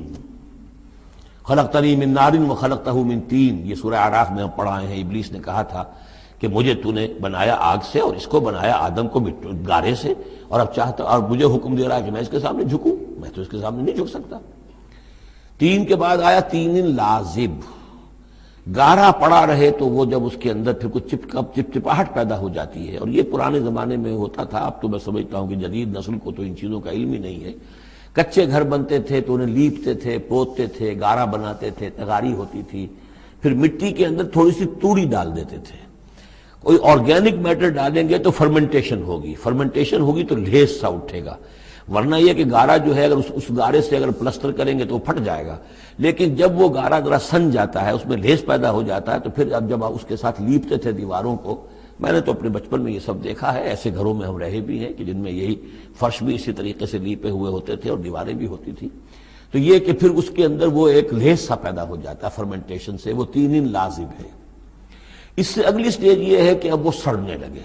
خلقتنی من نار وخلقتہ من تین، یہ سورہ اعراف میں ہم پڑھائے ہیں۔ ابلیس نے کہا تھا کہ مجھے تو نے بنایا آگ سے اور اس کو بنایا آدم کو گارے سے، اور اب چاہتا اور مجھے حکم دے رہا ہے کہ میں اس کے سامنے جھکوں، میں تو اس کے سامنے نہیں جھک سکتا۔ تین کے بعد آیا تین لازب، گارا پڑا رہے تو وہ جب اس کے اندر پھر کچھ چپ چپ چپاہٹ پیدا ہو جاتی ہے، اور یہ پرانے زمانے میں ہوتا تھا، اب تو میں سمجھتا ہوں کہ جدید نسل کو تو ان چیزوں کا علم ہی نہیں ہے۔ کچے گھر بنتے تھے تو انہیں لیپتے تھے، پوتتے تھے، گارا بناتے تھے، تغاری ہوتی تھی، پھر مٹی کے اندر تھوڑی سی توڑی ڈال دیتے تھے۔ کوئی آرگینک میٹر ڈالیں گے تو فرمنٹیشن ہوگی، فرمنٹیشن ہوگی تو لیس سا اٹھے گا، ورنہ یہ کہ گارا جو ہے اگر اس, اس گارے سے اگر پلسٹر کریں گے تو وہ پھٹ جائے گا، لیکن جب وہ گارا ذرا سن جاتا ہے، اس میں لیس پیدا ہو جاتا ہے، تو پھر اب جب آپ اس کے ساتھ لیپتے تھے دیواروں کو، میں نے تو اپنے بچپن میں یہ سب دیکھا ہے، ایسے گھروں میں ہم رہے بھی ہیں کہ جن میں یہی فرش بھی اسی طریقے سے لیپے ہوئے ہوتے تھے اور دیواریں بھی ہوتی تھی، تو یہ کہ پھر اس کے اندر وہ ایک لیس سا پیدا ہو جاتا ہے فرمنٹیشن سے، وہ تین لازم ہے۔ اس سے اگلی سٹیج یہ ہے کہ اب وہ سڑنے لگے،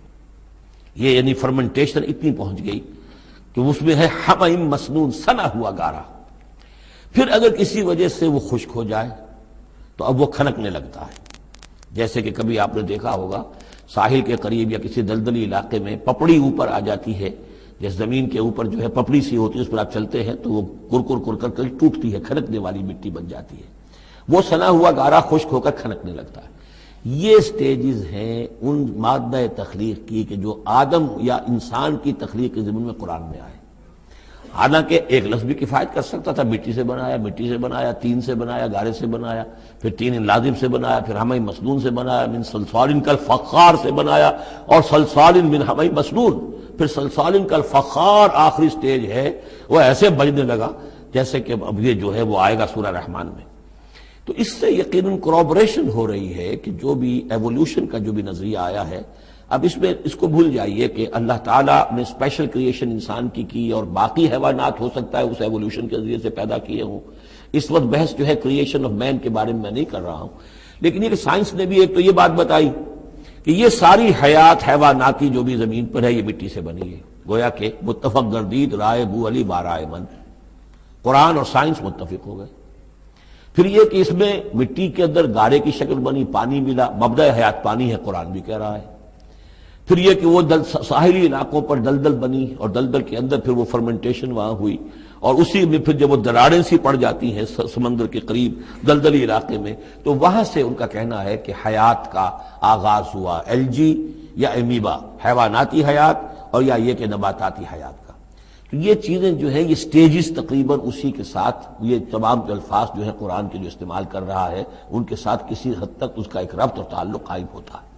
یہ یعنی فرمنٹیشن اتنی پہنچ گئی کہ اس میں ہے حَمَإٍ مسنون، سنا ہوا گارا، پھر اگر کسی وجہ سے وہ خشک ہو جائے تو اب وہ کھنکنے لگتا ہے، جیسے کہ کبھی آپ نے دیکھا ہوگا ساحل کے قریب یا کسی دلدلی علاقے میں پپڑی اوپر آ جاتی ہے، جس زمین کے اوپر جو ہے پپڑی سی ہوتی ہے اس پر آپ چلتے ہیں تو وہ کرکر کرکر کر ٹوٹتی ہے، کھنکنے والی مٹی بن جاتی ہے، وہ سنا ہوا گارا خشک ہو کر کھنکنے لگتا ہے۔ یہ سٹیجز ہیں ان مادہ تخلیق کی کہ جو آدم یا انسان کی تخلیق کے ضمن میں قرآن میں آئے۔ حالانکہ ایک لفظ بھی کفایت کر سکتا تھا، مٹی سے بنایا، مٹی سے بنایا، تین سے بنایا، گارے سے بنایا، پھر تین لازم سے بنایا، پھر حَمَإٍ مسنون سے بنایا، من صلصال کالفخار سے بنایا، اور صلصال من حَمَإٍ مسنون، پھر صلصال کالفخار آخری سٹیج ہے، وہ ایسے بجنے لگا جیسے کہ اب یہ جو ہے وہ آئے گا سورہ رحمان میں۔ تو اس سے یقیناً کورابریشن ہو رہی ہے کہ جو بھی ایوولوشن کا جو بھی نظریہ آیا ہے، اب اس میں اس کو بھول جائیے کہ اللہ تعالیٰ نے اسپیشل کریشن انسان کی کی اور باقی حیوانات ہو سکتا ہے اس ایوولوشن کے ذریعے سے پیدا کیے ہوں۔ اس وقت بحث جو ہے کریشن آف مین کے بارے میں میں نہیں کر رہا ہوں، لیکن یہ کہ سائنس نے بھی ایک تو یہ بات بتائی کہ یہ ساری حیات حیواناتی جو بھی زمین پر ہے یہ مٹی سے بنی ہے، گویا کہ متفق گردید رائے بو علی بارائے من، قرآن اور سائنس متفق ہو گئے۔ پھر یہ کہ اس میں مٹی کے اندر گارے کی شکل بنی، پانی ملا، مبدأ حیات پانی ہے، قرآن بھی کہہ رہا ہے۔ پھر یہ کہ وہ دل ساحلی علاقوں پر دلدل بنی اور دلدل کے اندر پھر وہ فرمنٹیشن وہاں ہوئی، اور اسی میں پھر جب وہ دراڑیں سی پڑ جاتی ہیں سمندر کے قریب دلدلی علاقے میں، تو وہاں سے ان کا کہنا ہے کہ حیات کا آغاز ہوا، الجی یا امیبا، حیواناتی حیات، اور یا یہ کہ نباتاتی حیات کا۔ تو یہ چیزیں جو ہیں، یہ سٹیجز تقریباً اسی کے ساتھ، یہ تمام جو الفاظ جو ہیں قرآن کے جو استعمال کر رہا ہے ان کے ساتھ کسی حد تک اس کا ایک ربط اور تعلق قائم ہوتا ہے۔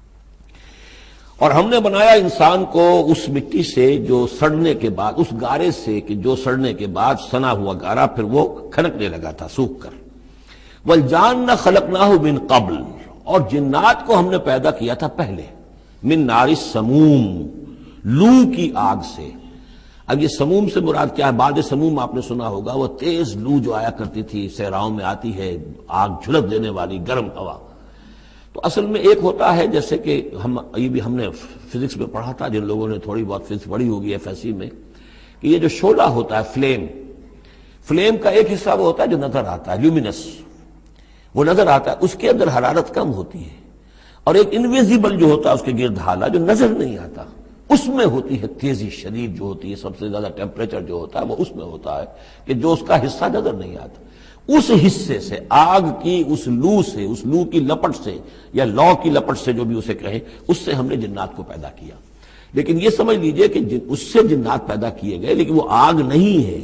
اور ہم نے بنایا انسان کو اس مٹی سے جو سڑنے کے بعد، اس گارے سے کہ جو سڑنے کے بعد سنا ہوا گارا پھر وہ کھنکنے لگا تھا سوکھ کر۔ وَالْجَانَّ خَلَقْنَاهُ مِنْ قَبْلِ، اور جنات کو ہم نے پیدا کیا تھا پہلے، من نار السموم، لو کی آگ سے۔ اب یہ سموم سے مراد کیا ہے؟ بعد سموم آپ نے سنا ہوگا، وہ تیز لو جو آیا کرتی تھی، صحراؤں میں آتی ہے، آگ جھلس دینے والی گرم ہوا۔ تو اصل میں ایک ہوتا ہے، جیسے کہ ہم یہ بھی ہم نے فزکس میں پڑھا تھا، جن لوگوں نے تھوڑی بہت فزکس پڑھی ہوگی ایف ایس سی میں، کہ یہ جو شعلہ ہوتا ہے، فلیم فلیم کا ایک حصہ وہ ہوتا ہے جو نظر آتا ہے، لیومینس، وہ نظر آتا ہے، اس کے اندر حرارت کم ہوتی ہے، اور ایک انویزیبل جو ہوتا ہے اس کے گرد حالہ جو نظر نہیں آتا، اس میں ہوتی ہے تیزی شدید جو ہوتی ہے، سب سے زیادہ ٹیمپریچر جو ہوتا ہے وہ اس میں ہوتا ہے کہ جو اس کا حصہ نظر نہیں آتا۔ اس حصے سے، آگ کی اس لو سے، اس لو کی لپٹ سے یا لو کی لپٹ سے جو بھی اسے کہیں، اس سے ہم نے جنات کو پیدا کیا۔ لیکن یہ سمجھ لیجئے کہ اس سے جنات پیدا کیے گئے، لیکن وہ آگ نہیں ہے۔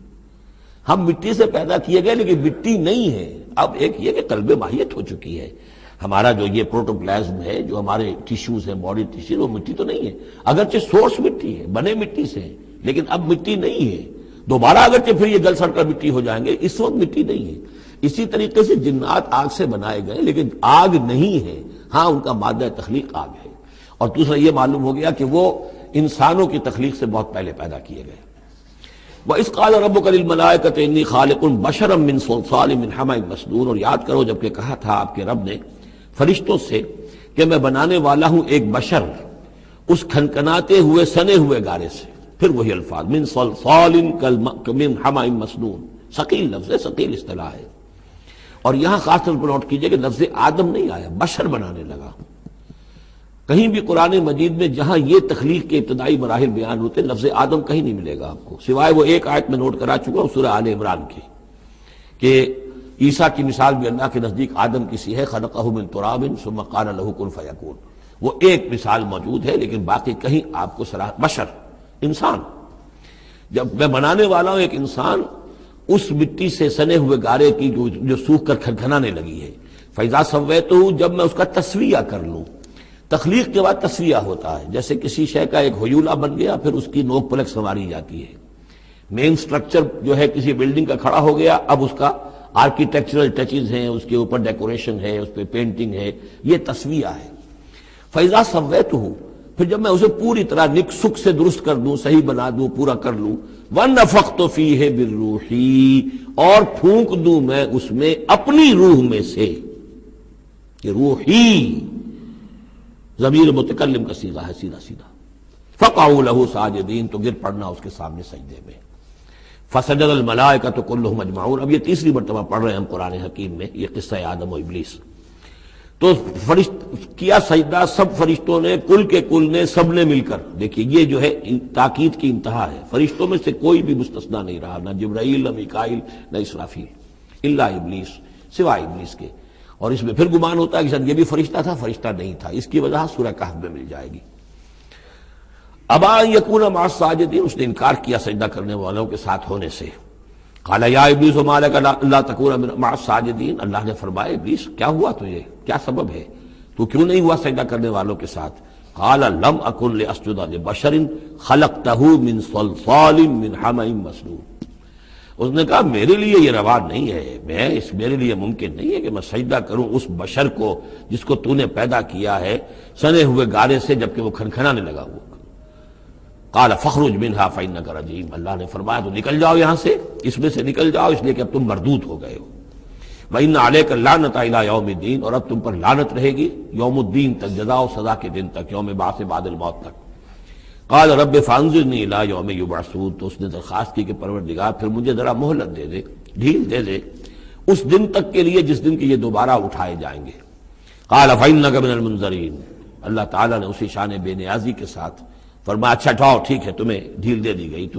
ہم مٹی سے پیدا کیے گئے لیکن مٹی نہیں ہے۔ اب ایک یہ کہ قلب ماہیت ہو چکی ہے، ہمارا جو یہ پروٹوپلازم ہے، جو ہمارے ٹیشوز ہیں، باڈی ٹیشو، وہ مٹی تو نہیں ہے، اگرچہ سورس مٹی ہے، بنے مٹی سے ہیں، لیکن اب مٹی نہیں ہے۔ دوبارہ اگرچہ پھر یہ گل سڑ کر مٹی ہو جائیں گے، اس وقت مٹی نہیں ہے۔ اسی طریقے سے جنات آگ سے بنائے گئے لیکن آگ نہیں ہے، ہاں ان کا مادہ تخلیق آگ ہے۔ اور دوسرا یہ معلوم ہو گیا کہ وہ انسانوں کی تخلیق سے بہت پہلے پیدا کیے گئے۔ وَإِذْ قَالَ رَبُّكَ لِلْمَلَائِكَةِ إِنِّي خَالِقٌ بَشَرًا مِّن صَلْصَالٍ مِّنْ حَمَإٍ مَّسْنُونٍ، اور یاد کرو جب کہ کہا تھا آپ کے رب نے فرشتوں سے کہ میں بنانے والا ہوں ایک بشر اس کھنکناتے ہوئے سنے ہوئے گارے سے۔ پھر وہی الفاظ، من صلصال من حمأ مسنون، ثقیل لفظ ہے، ثقیل اصطلاح ہے۔ اور یہاں خاص طور پر نوٹ کیجئے کہ لفظ آدم نہیں آیا، بشر بنانے لگا۔ کہیں بھی قرآن مجید میں جہاں یہ تخلیق کے ابتدائی مراحل بیان ہوتے، لفظ آدم کہیں نہیں ملے گا آپ کو، سوائے وہ ایک آیت میں نوٹ کرا چکا ہوں سورہ آل عمران کی، کہ عیسیٰ کی مثال بھی اللہ کے نزدیک آدم کی سی ہے، خلقہ من تراب ثم قال له کن فیکون، وہ ایک مثال موجود ہے، لیکن باقی کہیں آپ کو صراحت بشر، انسان، جب میں بنانے والا ہوں ایک انسان اس مٹی سے سنے ہوئے گارے کی جو جو سوکھ کر کھنکھنانے لگی ہے، فَإِذَا سَوَّيْتُهُ، جب میں اس کا تسویہ کر لوں۔ تخلیق کے بعد تسویہ ہوتا ہے، جیسے کسی شے کا ایک ہیولہ بن گیا، پھر اس کی نوک پلک سنواری جاتی ہے۔ مین سٹرکچر جو ہے کسی بلڈنگ کا کھڑا ہو گیا، اب اس کا آرکیٹیکچرل ٹچز ہیں، اس کے اوپر ڈیکوریشن ہے، اس پہ پینٹنگ ہے، یہ تسویہ ہے۔ فَإِذَا سَوَّيْتُهُ، پھر جب میں اسے پوری طرح نک سک سے درست کر دوں، صحیح بنا دوں، پورا کر لوں، وَنَفَخْتُ فِيهِ مِن رُوحِي، اور پھونک دوں میں اس میں اپنی روح میں سے، کہ روحی ضمیر متکلم کا صیغہ ہے، سیدھا سیدھا۔ فَقَعُوا لَهُ سَاجِدِينَ، تو گر پڑنا اس کے سامنے سجدے میں۔ فَسَجَدَ الْمَلَائِكَةُ كُلُّهُمْ أَجْمَعُونَ، اب یہ تیسری مرتبہ پڑھ رہے ہیں ہم قرآن حکیم میں یہ قصہ آدم و ابلیس۔ تو فرشت کیا سجدہ سب فرشتوں نے، کل کے کل نے، سب نے مل کر۔ دیکھیے یہ جو ہے تاکید کی انتہا ہے، فرشتوں میں سے کوئی بھی مستثنا نہیں رہا، نہ جبرائیل، نہ میکائیل، نہ اسرافیل، الا ابلیس، سوائے ابلیس کے۔ اور اس میں پھر گمان ہوتا ہے کہ شاید یہ بھی فرشتہ تھا، فرشتہ نہیں تھا، اس کی وجہ سورہ کہف میں مل جائے گی۔ ابا ان یکون مع الساجدین، اس نے انکار کیا سجدہ کرنے والوں کے ساتھ ہونے سے۔ قال یا ابلیس ما لک الا تکون مع الساجدین، اللہ نے فرمایا ابلیس کیا ہوا تجھے، کیا سبب ہے، تو کیوں نہیں ہوا سجدہ کرنے والوں کے ساتھ؟ قال لم اکن لاسجد لبشر خلقتہ من صلصال من حمأ مسنون، اس نے کہا میرے لیے یہ روا نہیں ہے، میں اس میرے لیے ممکن نہیں ہے کہ میں سجدہ کروں اس بشر کو جس کو تو نے پیدا کیا ہے سنے ہوئے گارے سے، جبکہ وہ کھنکھنانے لگا ہوا۔ قال فخرج منها فإنك رجیم، اللہ نے فرمایا تو نکل جاؤ یہاں سے، اس میں سے نکل جاؤ، اس لیے کہ اب تم مردود ہو گئے ہو۔ وإن عليك اللعنة إلى يوم الدین، اور اب تم پر لعنت رہے گی یوم الدین تک، جزا و سزا کے دن تک، یوم بعث بعد الموت تک۔ قال رب فانظرنی الی یوم یبعثون، تو اس نے درخواست کی کہ پروردگار پھر مجھے ذرا مہلت دے دے، ڈھیل دے دے اس دن تک کے لیے جس دن کے یہ دوبارہ اٹھائے جائیں گے۔ قال فإنک من المنظرین، اللہ تعالیٰ نے اسی شان بے نیازی کے ساتھ فرمایا اچھا ٹھاؤ، ٹھیک ہے تمہیں ڈھیل دے دی گئی، تمہیں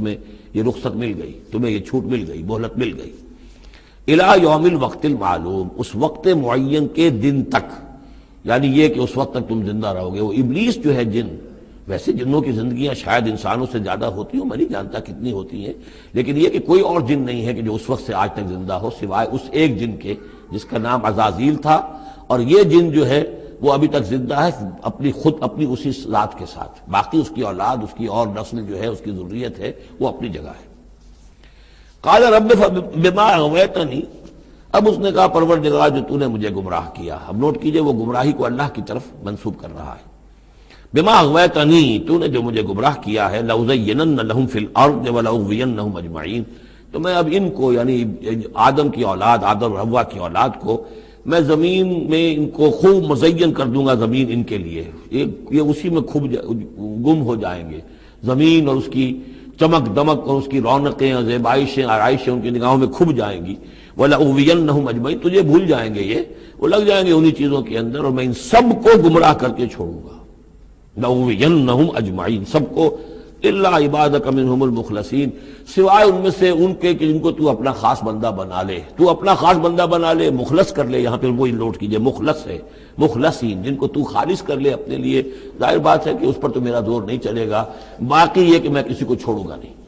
یہ رخصت مل گئی، تمہیں یہ چھوٹ مل گئی، مہلت مل گئی۔ الی یوم الوقت المعلوم، اس وقت معین کے دن تک، یعنی یہ کہ اس وقت تک تم زندہ رہو گے۔ وہ ابلیس جو ہے جن، ویسے جنوں کی زندگیاں شاید انسانوں سے زیادہ ہوتی ہوں، میں نہیں جانتا کتنی ہوتی ہیں، لیکن یہ کہ کوئی اور جن نہیں ہے کہ جو اس وقت سے آج تک زندہ ہو سوائے اس ایک جن کے جس کا نام عزازیل تھا، اور یہ جن جو ہے وہ ابھی تک زندہ ہے اپنی خود اپنی اسی ذات کے ساتھ، باقی اس کی اولاد، اس کی اور نسل جو ہے، اس کی ذریت ہے، وہ اپنی جگہ ہے۔ قال رب بما اغویتنی، اب اس نے کہا پروردگار جو تو نے مجھے گمراہ کیا۔ اب نوٹ کیجئے وہ گمراہی کو اللہ کی طرف منسوب کر رہا ہے۔ بما اغویتنی، تو نے جو مجھے گمراہ کیا ہے، لأزینن لہم فی الارض ولأغوینہم اجمعین، تو میں اب ان کو یعنی آدم کی اولاد، آدم اور حوا کی اولاد کو میں زمین میں ان کو خوب مزین کر دوں گا، زمین ان کے لیے یہ اسی میں خوب گم ہو جائیں گے۔ زمین اور اس کی چمک دمک اور اس کی رونقیں اور زیبائشیں آرائشیں ان کی نگاہوں میں کھب جائیں گی۔ وَلَأُغْوِيَنَّهُمْ أَجْمَعِينَ، تجھے بھول جائیں گے، یہ وہ لگ جائیں گے انہی چیزوں کے اندر، اور میں ان سب کو گمراہ کر کے چھوڑوں گا۔ لَأُغْوِيَنَّهُمْ أَجْمَعِينَ، سب کو، إِلَّا عِبَادَكَ مِنْهُمُ الْمُخْلَصِينَ، سوائے ان میں سے ان کے کہ جن کو تو اپنا خاص بندہ بنا لے، تو اپنا خاص بندہ بنا لے، مخلص کر لے۔ یہاں پہ وہی نوٹ کیجئے، مخلص ہے، مخلصین، جن کو تو خالص کر لے اپنے لیے۔ ظاہر بات ہے کہ اس پر تو میرا زور نہیں چلے گا، باقی یہ کہ میں کسی کو چھوڑوں گا نہیں۔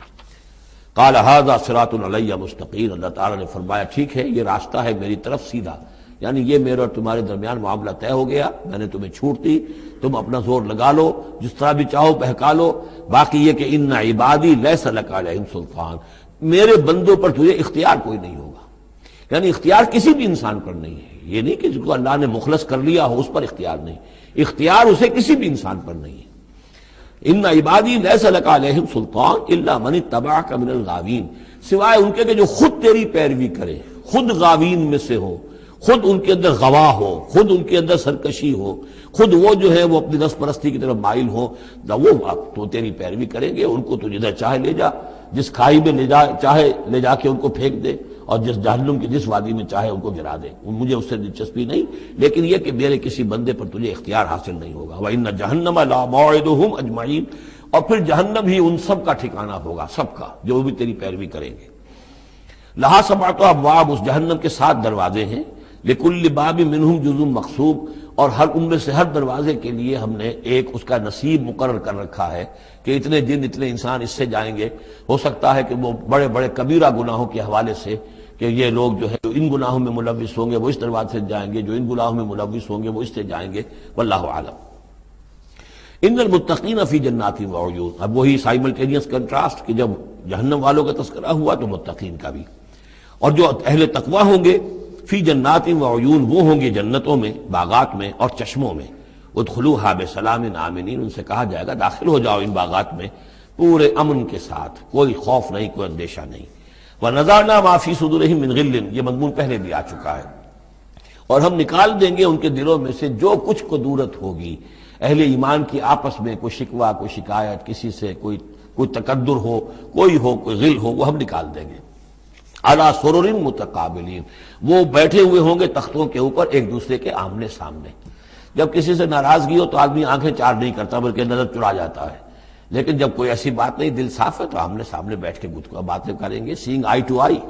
قال ھذا صراط علی مستقیم، اللہ تعالیٰ نے فرمایا ٹھیک ہے، یہ راستہ ہے میری طرف سیدھا، یعنی یہ میرے اور تمہارے درمیان معاملہ طے ہو گیا، میں نے تمہیں چھوٹ دی، تم اپنا زور لگا لو، جس طرح بھی چاہو بہکا لو۔ باقی یہ کہ ان عبادی لیس لک علیہم سلطان، میرے بندوں پر تجھے اختیار کوئی نہیں ہوگا، یعنی اختیار کسی بھی انسان پر نہیں ہے۔ یہ نہیں کہ جس کو اللہ نے مخلص کر لیا ہو اس پر اختیار نہیں، اختیار اسے کسی بھی انسان پر نہیں ہے۔ ان عبادی لیس لک علیہم سلطان الا من اتبعک من الغاوین، سوائے ان کے کہ جو خود تیری پیروی کرے، خود غاوین میں سے ہو، خود ان کے اندر غوا ہو، خود ان کے اندر سرکشی ہو، خود وہ جو ہے وہ اپنی نفس پرستی کی طرف مائل ہو، وہ تو تیری پیروی کریں گے، ان کو تو جدھر چاہے لے جا، جس کھائی میں لے جا چاہے لے جا کے ان کو پھینک دے، اور جس جہنم کی جس وادی میں چاہے ان کو گرا دے، مجھے اس سے دلچسپی نہیں، لیکن یہ کہ میرے کسی بندے پر تجھے اختیار حاصل نہیں ہوگا۔ وَإِنَّ جَهَنَّمَ لَمَوْعِدُهُمْ أَجْمَعِينَ، اور پھر جہنم ہی ان سب کا ٹھکانہ ہوگا، سب کا، جو بھی تیری پیروی کریں گے۔ لہا سبعۃ ابواب، اس جہنم کے سات دروازے ہیں، لکل باب منہم جزء مقسوم، اور ہر ان میں سے ہر دروازے کے لیے ہم نے ایک اس کا نصیب مقرر کر رکھا ہے کہ اتنے جن اتنے انسان اس سے جائیں گے۔ ہو سکتا ہے کہ وہ بڑے بڑے کبیرہ گناہوں کے حوالے سے کہ یہ لوگ جو ہے ان گناہوں میں ملوث ہوں گے وہ اس دروازے سے جائیں گے، جو ان گناہوں میں ملوث ہوں گے وہ اس سے جائیں گے، واللہ اعلم۔ ان المتقین فی جنات وعیون، اب وہی سائملٹینیس کنٹراسٹ کہ جب جہنم والوں کا تذکرہ ہوا تو متقین کا بھی، اور جو اہل تقوی ہوں گے فی جنات وعیون، وہ ہوں گے جنتوں میں، باغات میں اور چشموں میں۔ ادخلوها بسلام آمنین، ان سے کہا جائے گا داخل ہو جاؤ ان باغات میں پورے امن کے ساتھ، کوئی خوف نہیں، کوئی اندیشہ نہیں۔ وَنَزَعْنَا مَا فِي صُدُورِهِم مِّن غِلٍّ، یہ مضمون پہلے بھی آ چکا ہے، اور ہم نکال دیں گے ان کے دلوں میں سے جو کچھ قدورت ہوگی، اہل ایمان کی آپس میں کوئی شکوہ، کوئی شکایت، کسی سے کوئی کوئی تکدر ہو، کوئی ہو، کوئی غل ہو، وہ ہم نکال دیں گے۔ علی سرر متقابلین، وہ بیٹھے ہوئے ہوں گے تختوں کے اوپر ایک دوسرے کے آمنے سامنے۔ جب کسی سے ناراضگی ہو تو آدمی آنکھیں چار نہیں کرتا بلکہ نظر چرا جاتا ہے، لیکن جب کوئی ایسی بات نہیں، دل صاف ہے، تو آمنے سامنے بیٹھ کے گفتگو باتیں کریں گے، سینگ آئی ٹو آئی۔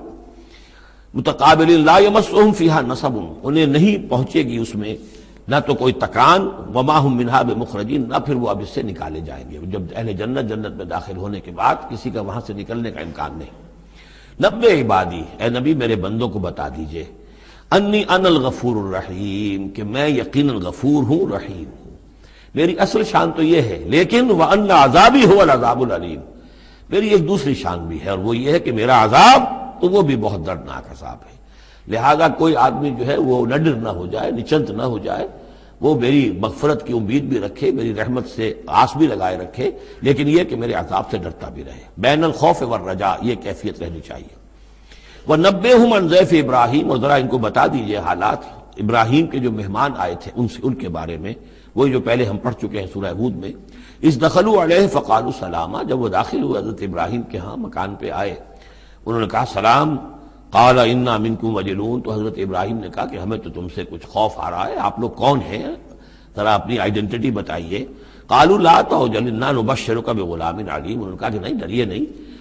متقابلین لا یمسہم فیہا نصب، انہیں نہیں پہنچے گی اس میں نہ تو کوئی تکان، وما ہم منہا بمخرجین، نہ پھر وہ اب اس سے نکالے جائیں گے۔ جب اہل جنت جنت میں داخل ہونے کے بعد کسی کا وہاں سے نکلنے کا امکان نہیں۔ نبئ عبادی، اے نبی میرے بندوں کو بتا دیجئے، انی انا الغفور الرحیم، کہ میں یقیناً غفور ہوں، رحیم ہوں۔ میری اصل شان تو یہ ہے، لیکن وان عذابی هو العذاب العلیم، میری ایک دوسری شان بھی ہے، اور وہ یہ ہے کہ میرا عذاب تو وہ بھی بہت دردناک عذاب ہے۔ لہذا کوئی آدمی جو ہے وہ نڈر نہ ہو جائے، نچنت نہ ہو جائے، وہ میری مغفرت کی امید بھی رکھے، میری رحمت سے آس بھی لگائے رکھے، لیکن یہ کہ میرے عذاب سے ڈرتا بھی رہے۔ بین الخوف والرجاء، یہ کیفیت رہنی چاہیے۔ وَنَبِّئْهُمْ عَنْ ضَيْفِ ابراہیم، اور ذرا ان کو بتا دیجئے حالات ابراہیم کے جو مہمان آئے تھے ان سے، ان کے بارے میں، وہی جو پہلے ہم پڑھ چکے ہیں سورہ ہود میں۔ اِذْ دَخَلُوا عَلَيْهِ فَقَالُوا سَلَامًا، جب وہ داخل ہوئے حضرت ابراہیم کے ہاں، مکان پہ آئے، انہوں نے کہا سلام۔ قال انا منکم وجلون، تو حضرت ابراہیم نے کہا کہ ہمیں تو تم سے کچھ خوف آ رہا ہے، آپ لوگ کون ہیں، ذرا اپنی آئیڈینٹی بتائیے۔ قالوا لا تعجل انا نبشرک بغلام علیم، انہوں نے کہا کہ نہیں ڈریے نہیں،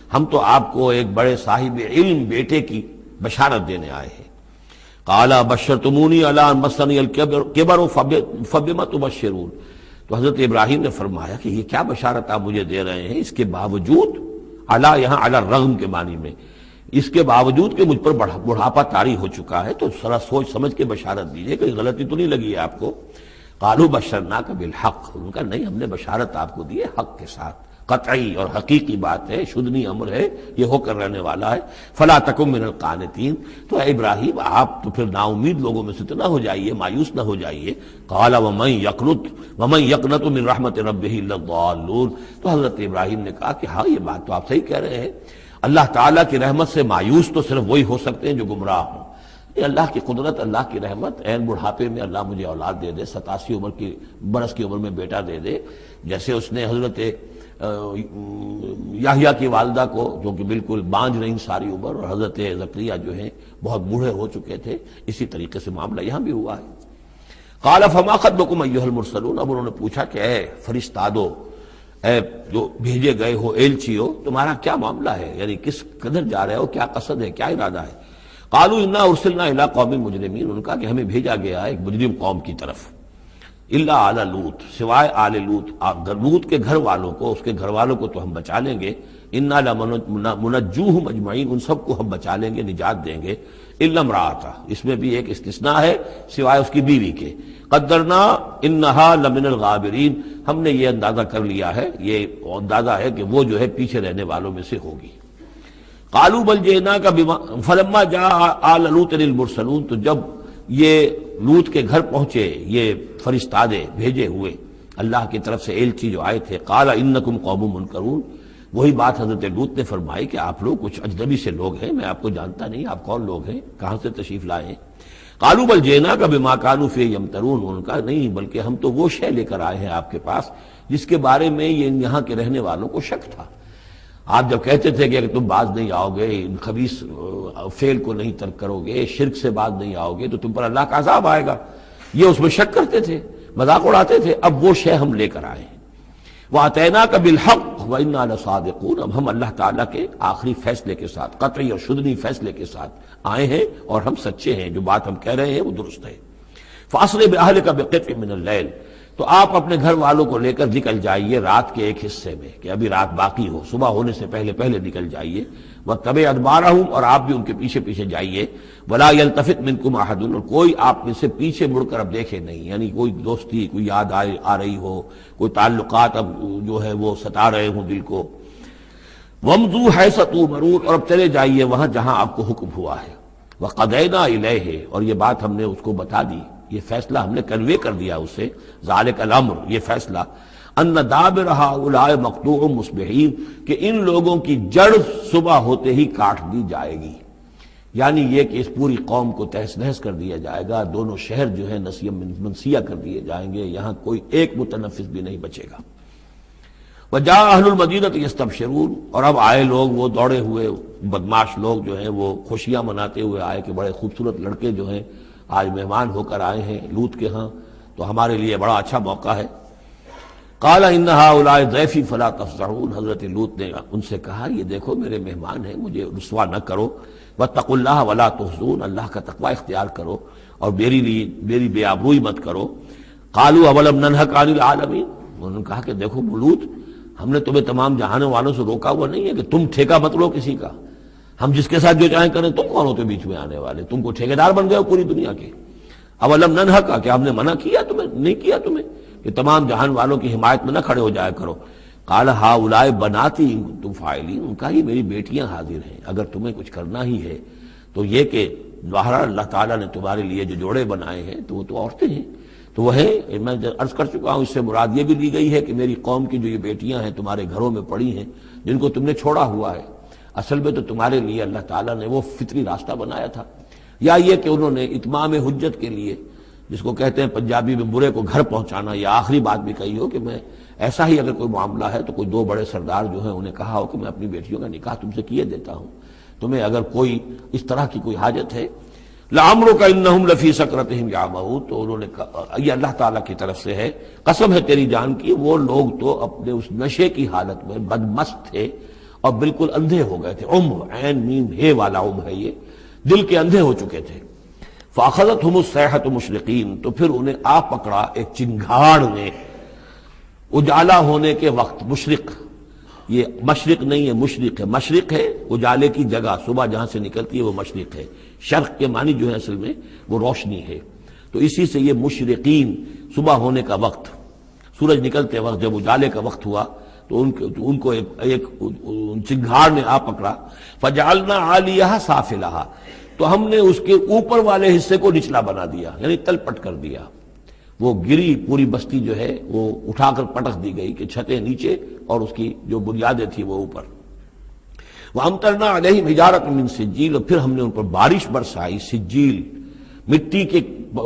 ہم تو آپ کو ایک بڑے صاحب علم بیٹے کی بشارت دینے آئے ہیں۔ قال بشرتمونی علی ان مسنی الکبر فبم تبشرون، تو حضرت ابراہیم نے فرمایا کہ یہ کیا بشارت آپ مجھے دے رہے ہیں، اس کے باوجود، علی یہاں علی الرغم کے معنی میں، اس کے باوجود کہ مجھ پر بڑھاپا طاری ہو چکا ہے، تو ذرا سوچ سمجھ کے بشارت دیجیے، کوئی غلطی تو نہیں لگی ہے آپ کو۔ قالوا بشرناک بالحق، ان کا نہیں، ہم نے بشارت آپ کو دی ہے حق کے ساتھ، قطعی اور حقیقی بات ہے، شدنی امر ہے، یہ ہو کر رہنے والا ہے۔ فلا تکن من القانتین، تو اے ابراہیم آپ تو پھر نا امید لوگوں میں سے تو نہ ہو جائیے، مایوس نہ ہو جائیے۔ قال ومن یقنط ومن یقنط من رحمت ربہ الا الضالون، تو حضرت ابراہیم نے کہا کہ ہاں یہ بات تو آپ صحیح کہہ رہے ہیں، اللہ تعالیٰ کی رحمت سے مایوس تو صرف وہی ہو سکتے ہیں جو گمراہ ہوں۔ یہ اللہ کی قدرت، اللہ کی رحمت، عین بڑھاپے میں اللہ مجھے اولاد دے دے، ستاسی عمر کی برس کی عمر میں بیٹا دے دے، جیسے اس نے حضرت یحییٰ کی والدہ کو، جو کہ بالکل بانجھ رہی ساری عمر، اور حضرت زکریا جو ہیں بہت بوڑھے ہو چکے تھے، اسی طریقے سے معاملہ یہاں بھی ہوا ہے۔ قال فما خطبکم ایھا المرسلون، اب انہوں نے پوچھا کہ اے فرشتادو، اے جو بھیجے گئے ہو، ایلچیو، تمہارا کیا معاملہ ہے، یعنی کس قدر جا رہے ہو، کیا قصد ہے، کیا ارادہ ہے؟ قالوا انا ارسلنا الى قوم مجرمین، ان کا کہ ہمیں بھیجا گیا ہے ایک مجرم قوم کی طرف، الا آل لوط، سوائے آل لوط، لوط کے گھر والوں کو، اس کے گھر والوں کو تو ہم بچا لیں گے، انا لمنجوہم اجمعین، ان سب کو ہم بچا لیں گے، نجات دیں گے، الا امرأتہ، اس میں بھی ایک استثناء ہے سوائے اس کی بیوی کے، قدرنا انہا لمن الغابرین، ہم نے یہ اندازہ کر لیا ہے، یہ اندازہ ہے کہ وہ جو ہے پیچھے رہنے والوں میں سے ہوگی۔ قالوا بل جئناک بما فلما جاء آل لوط المرسلون، تو جب یہ لوط کے گھر پہنچے یہ فرشتادے بھیجے ہوئے اللہ کی طرف سے ایلچی جو آئے تھے، قال انکم قوم منکرون، وہی بات حضرت لوط نے فرمائی کہ آپ لوگ کچھ اجنبی سے لوگ ہیں، میں آپ کو جانتا نہیں، آپ کون لوگ ہیں، کہاں سے تشریف لائے ہیں؟ قالوا بل جئناک بما كانوا فيه يمترون، ان کا نہیں بلکہ ہم تو وہ شے لے کر آئے ہیں آپ کے پاس جس کے بارے میں یہ یہاں کے رہنے والوں کو شک تھا۔ آپ جب کہتے تھے کہ اگر تم باز نہیں آؤ گے، ان خبیث فعل کو نہیں ترک کرو گے، شرک سے باز نہیں آؤ گے، تو تم پر اللہ کا عذاب آئے گا، یہ اس میں شک کرتے تھے، مذاق اڑاتے تھے، اب وہ شے ہم لے کر آئے ہیں۔ وَأَتَيْنَاكَ بِالْحَقِّ وَإِنَّا لَصَادِقُونَ، اب ہم اللہ تعالیٰ کے آخری فیصلے کے ساتھ، قطعی اور شدنی فیصلے کے ساتھ آئے ہیں، اور ہم سچے ہیں، جو بات ہم کہہ رہے ہیں وہ درست ہے۔ فَأَسْرِ بِأَهْلِكَ بِقِطْعٍ مِّنَ اللَّيْلِ، تو آپ اپنے گھر والوں کو لے کر نکل جائیے رات کے ایک حصے میں، کہ ابھی رات باقی ہو، صبح ہونے سے پہلے پہلے نکل جائیے، وَاتَّبِعْ أَدْبَارَهُمْ، اور آپ بھی ان کے پیچھے پیچھے جائیے، وَلَا يَلْتَفِتْ مِنْكُمْ أَحَدٌ، اور کوئی آپ میں سے پیچھے مڑ کر اب دیکھے نہیں، یعنی کوئی دوستی، کوئی یاد آ رہی ہو، کوئی تعلقات اب جو ہے وہ ستا رہے ہوں دل کو۔ وَامْضُوا حَيْثَ تُؤْمَرُونَ، اور اب چلے جائیے وہاں جہاں آپ کو حکم ہوا ہے۔ وَقَضَيْنَا إِلَيْهِ، اور یہ بات ہم نے اس کو بتا دی، یہ فیصلہ ہم نے کنوے کر دیا اسے، ذالک الامر، یہ فیصلہ، ان دابر ہؤلاء مقطوع مصبحین، کہ ان لوگوں کی جڑ صبح ہوتے ہی کاٹ دی جائے گی، یعنی یہ کہ اس پوری قوم کو تہس نہس کر دیا جائے گا، دونوں شہر جو ہیں نسیہ منسیہ کر دیے جائیں گے، یہاں کوئی ایک متنفس بھی نہیں بچے گا۔ وجاء اہل المدینہ یستبشرون، اور اب آئے لوگ وہ دوڑے ہوئے بدماش لوگ جو ہیں وہ خوشیاں مناتے ہوئے آئے کہ بڑے خوبصورت لڑکے جو ہیں آج مہمان ہو کر آئے ہیں لوط کے ہاں، تو ہمارے لیے بڑا اچھا موقع ہے۔ قال ان هؤلاء ضیفی فلا تفضحون، حضرت لوط نے ان سے کہا یہ دیکھو میرے مہمان ہیں، مجھے رسوا نہ کرو، واتقوا اللہ ولا تخزون، اللہ کا تقوی اختیار کرو اور میری لیے میری بے آبروئی مت کرو۔ قالوا اولم ننهک عن العالمین، انہوں نے کہا کہ دیکھو لوط، ہم نے تمہیں تمام جہانوں والوں سے روکا ہوا نہیں ہے کہ تم ٹھیکہ مت لو کسی کا، ہم جس کے ساتھ جو چاہیں کریں، تم کون ہوتے بیچ میں آنے والے، تم کو ٹھیکیدار بن گئے ہو پوری دنیا کے۔ اولم ننہک، کہ ہم نے منع کیا تمہیں، نہیں کیا تمہیں کہ تمام جہان والوں کی حمایت میں نہ کھڑے ہو جایا کرو۔ قال ہؤلاء بناتی ان کنتم فاعلین، ان کا ہی میری بیٹیاں حاضر ہیں، اگر تمہیں کچھ کرنا ہی ہے تو یہ کہ بہرحال اللہ تعالیٰ نے تمہارے لیے جو جوڑے بنائے ہیں تو وہ تو عورتیں ہیں، تو وہ ہے، میں عرض کر چکا ہوں، اس سے مراد یہ بھی لی گئی ہے کہ میری قوم کی جو یہ بیٹیاں ہیں تمہارے گھروں میں پڑی ہیں، جن کو تم نے چھوڑا ہوا ہے، اصل میں تو تمہارے لیے اللہ تعالیٰ نے وہ فطری راستہ بنایا تھا، یا یہ کہ انہوں نے اتمام حجت کے لیے، جس کو کہتے ہیں پنجابی میں برے کو گھر پہنچانا، یا آخری بات بھی کہی ہو کہ میں ایسا ہی اگر کوئی معاملہ ہے تو کوئی دو بڑے سردار جو ہیں انہیں کہا ہو کہ میں اپنی بیٹیوں کا نکاح تم سے کیے دیتا ہوں، تمہیں اگر کوئی اس طرح کی کوئی حاجت ہے۔ لعمرک انہم لفی سکرتہم یعمہون، تو انہوں نے کہا، یہ اللہ تعالیٰ کی طرف سے ہے، قسم ہے تیری جان کی، وہ لوگ تو اپنے اس نشے کی حالت میں بدمست تھے اور بالکل اندھے ہو گئے تھے. عم عین میم ہے والا عم ہے یہ، دل کے اندھے ہو چکے تھے. فاخذتهم الصیحة مشرقین، تو پھر انہیں آ پکڑا ایک چنگھاڑ نے اجالا ہونے کے وقت. مشرق، یہ مشرق نہیں ہے مشرق ہے. مشرق ہے اجالے کی جگہ، صبح جہاں سے نکلتی ہے وہ مشرق ہے. شرق کے معنی جو ہے اصل میں وہ روشنی ہے، تو اسی سے یہ مشرقین صبح ہونے کا وقت، سورج نکلتے وقت جب اجالے کا وقت ہوا تو ان کو, تو ان کو ایک, ایک چنگھاڑ نے آ پکڑا. فجعلنا عالیہا سافلہا، تو ہم نے اس کے اوپر والے حصے کو نچلا بنا دیا، یعنی تل پٹ کر دیا. وہ گری پوری بستی جو ہے وہ اٹھا کر پٹک دی گئی کہ چھتیں نیچے اور اس کی جو بنیادیں تھی وہ اوپر. وَأَمْطَرْنَا عَلَيْهِمْ حِجَارَةً مِّن سِجِّيلٍ، اور پھر ہم نے ان پر بارش برسائی. سجیل مٹی کے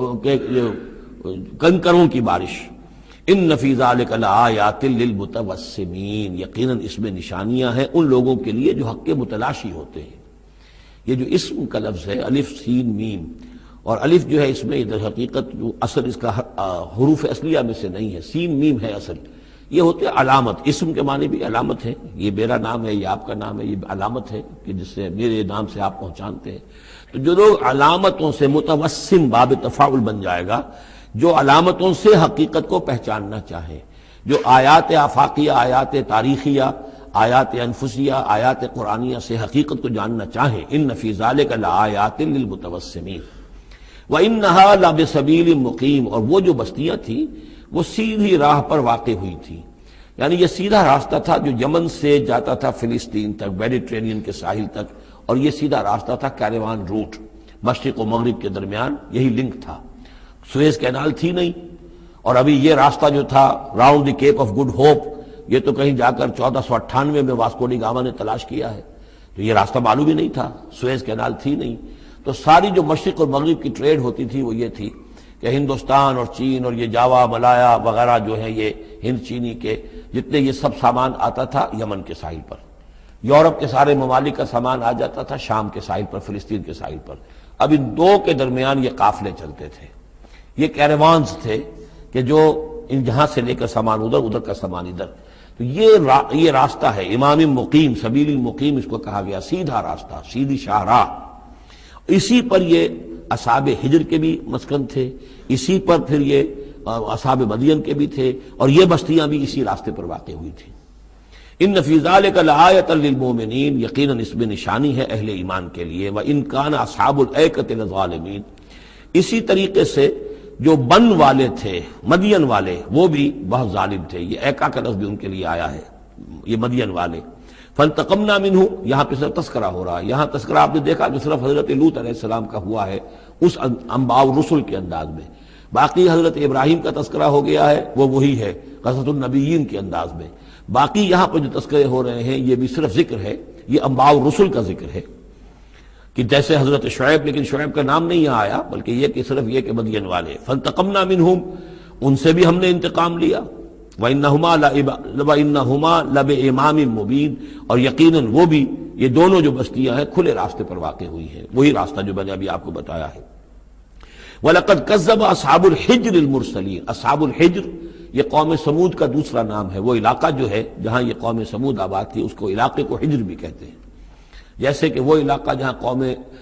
کنکروں کی بارش. ان فی ذلک لآیات للمتوسمین، یقیناً اس میں نشانیاں ہیں ان لوگوں کے لیے جو حق کے متلاشی ہوتے ہیں. یہ جو اسم کا لفظ ہے الف سین میم، اور الف جو ہے اس میں ادھر حقیقت جو اصل اس کا حروف اصلیہ میں سے نہیں ہے، سین میم ہے اصل. یہ ہوتے علامت، اسم کے معنی بھی علامت ہے. یہ میرا نام ہے، یہ آپ کا نام ہے، یہ علامت ہے کہ جس سے میرے نام سے آپ پہچانتے ہیں. تو جو لوگ علامتوں سے متوسم باب تفاعل بن جائے گا، جو علامتوں سے حقیقت کو پہچاننا چاہیں، جو آیات آفاقیہ، آیات تاریخیہ، آیات انفسیہ، آیات قرآنیہ سے حقیقت کو جاننا چاہیں. ان فی ذلک لآیات للمتوسمین وانھا لبسبیل مقیم، اور وہ جو بستیاں تھیں وہ سیدھی راہ پر واقع ہوئی تھی. یعنی یہ سیدھا راستہ تھا جو یمن سے جاتا تھا فلسطین تک، میڈیٹرینین کے ساحل تک، اور یہ سیدھا راستہ تھا کیروان روٹ، مشرق و مغرب کے درمیان یہی لنک تھا. سویز کینال تھی نہیں، اور ابھی یہ راستہ جو تھا round the Cape of Good Hope, یہ تو کہیں جا کر چودہ سو اٹھانوے میں واسکو ڈی گاما نے تلاش کیا ہے. تو یہ راستہ معلوم ہی نہیں تھا، سویز کینال تھی نہیں. تو ساری جو مشرق اور مغرب کی ٹریڈ ہوتی تھی وہ یہ تھی کہ ہندوستان اور چین اور یہ جاوا ملایا وغیرہ جو ہیں یہ ہند چینی کے جتنے یہ سب سامان آتا تھا یمن کے ساحل پر. یورپ کے سارے ممالک کا سامان آ جاتا تھا شام کے ساحل پر، فلسطین کے ساحل پر. اب ان دو کے درمیان یہ قافلے چلتے تھے، یہ کیروانز تھے کہ جو ان جہاں سے لے کر سامان ادھر، ادھر کا سامان ادھر. تو یہ را یہ راستہ ہے امام مقیم، سبیل المقیم اس کو کہا گیا، سیدھا راستہ، سیدھی شاہراہ. اسی پر یہ اصحاب ہجر کے بھی مسکن تھے، اسی پر پھر یہ اصحاب مدین کے بھی تھے، اور یہ بستیاں بھی اسی راستے پر واقع ہوئی تھیں. ان فی ذلک لآیۃ للمؤمنین، یقیناً اس میں نشانی ہے اہل ایمان کے لیے. وان کان اصحاب الایکۃ لظالمین، اسی طریقے سے جو بن والے تھے مدین والے وہ بھی بہت ظالم تھے. یہ ایکا کا لفظ بھی ان کے لیے آیا ہے، یہ مدین والے. فانتقمنا منہ، یہاں پہ صرف تذکرہ ہو رہا ہے. یہاں تذکرہ آپ نے دیکھا جو صرف حضرت لوط علیہ السلام کا ہوا ہے اس انباء الرسل کے انداز میں. باقی حضرت ابراہیم کا تذکرہ ہو گیا ہے وہ وہی ہے قصص النبیین کے انداز میں. باقی یہاں پر جو تذکرے ہو رہے ہیں یہ بھی صرف ذکر ہے، یہ انباء الرسل کا ذکر ہے کہ جیسے حضرت شعیب، لیکن شعیب کا نام نہیں یہاں آیا بلکہ یہ کہ صرف یہ کہ مدین والے. فانتقمنا منہم، ان سے بھی ہم نے انتقام لیا. وَإِنَّهُمَا وَإِنَّهُمَا لَبِإِمَامٍ مُبِينٍ، اور یقیناً وہ بھی، یہ دونوں جو بستیاں ہیں کھلے راستے پر واقع ہوئی ہیں، وہی راستہ جو میں نے ابھی آپ کو بتایا ہے. وَلَقَدْ كَذَّبَ أَصْحَابُ الْحِجْرِ الْمُرْسَلِينَ، اصحاب الحجر یہ قوم سمود کا دوسرا نام ہے. وہ علاقہ جو ہے جہاں یہ قوم سمود آباد تھی اس کو علاقے کو حجر بھی کہتے ہیں. جیسے کہ وہ علاقہ جہاں قوم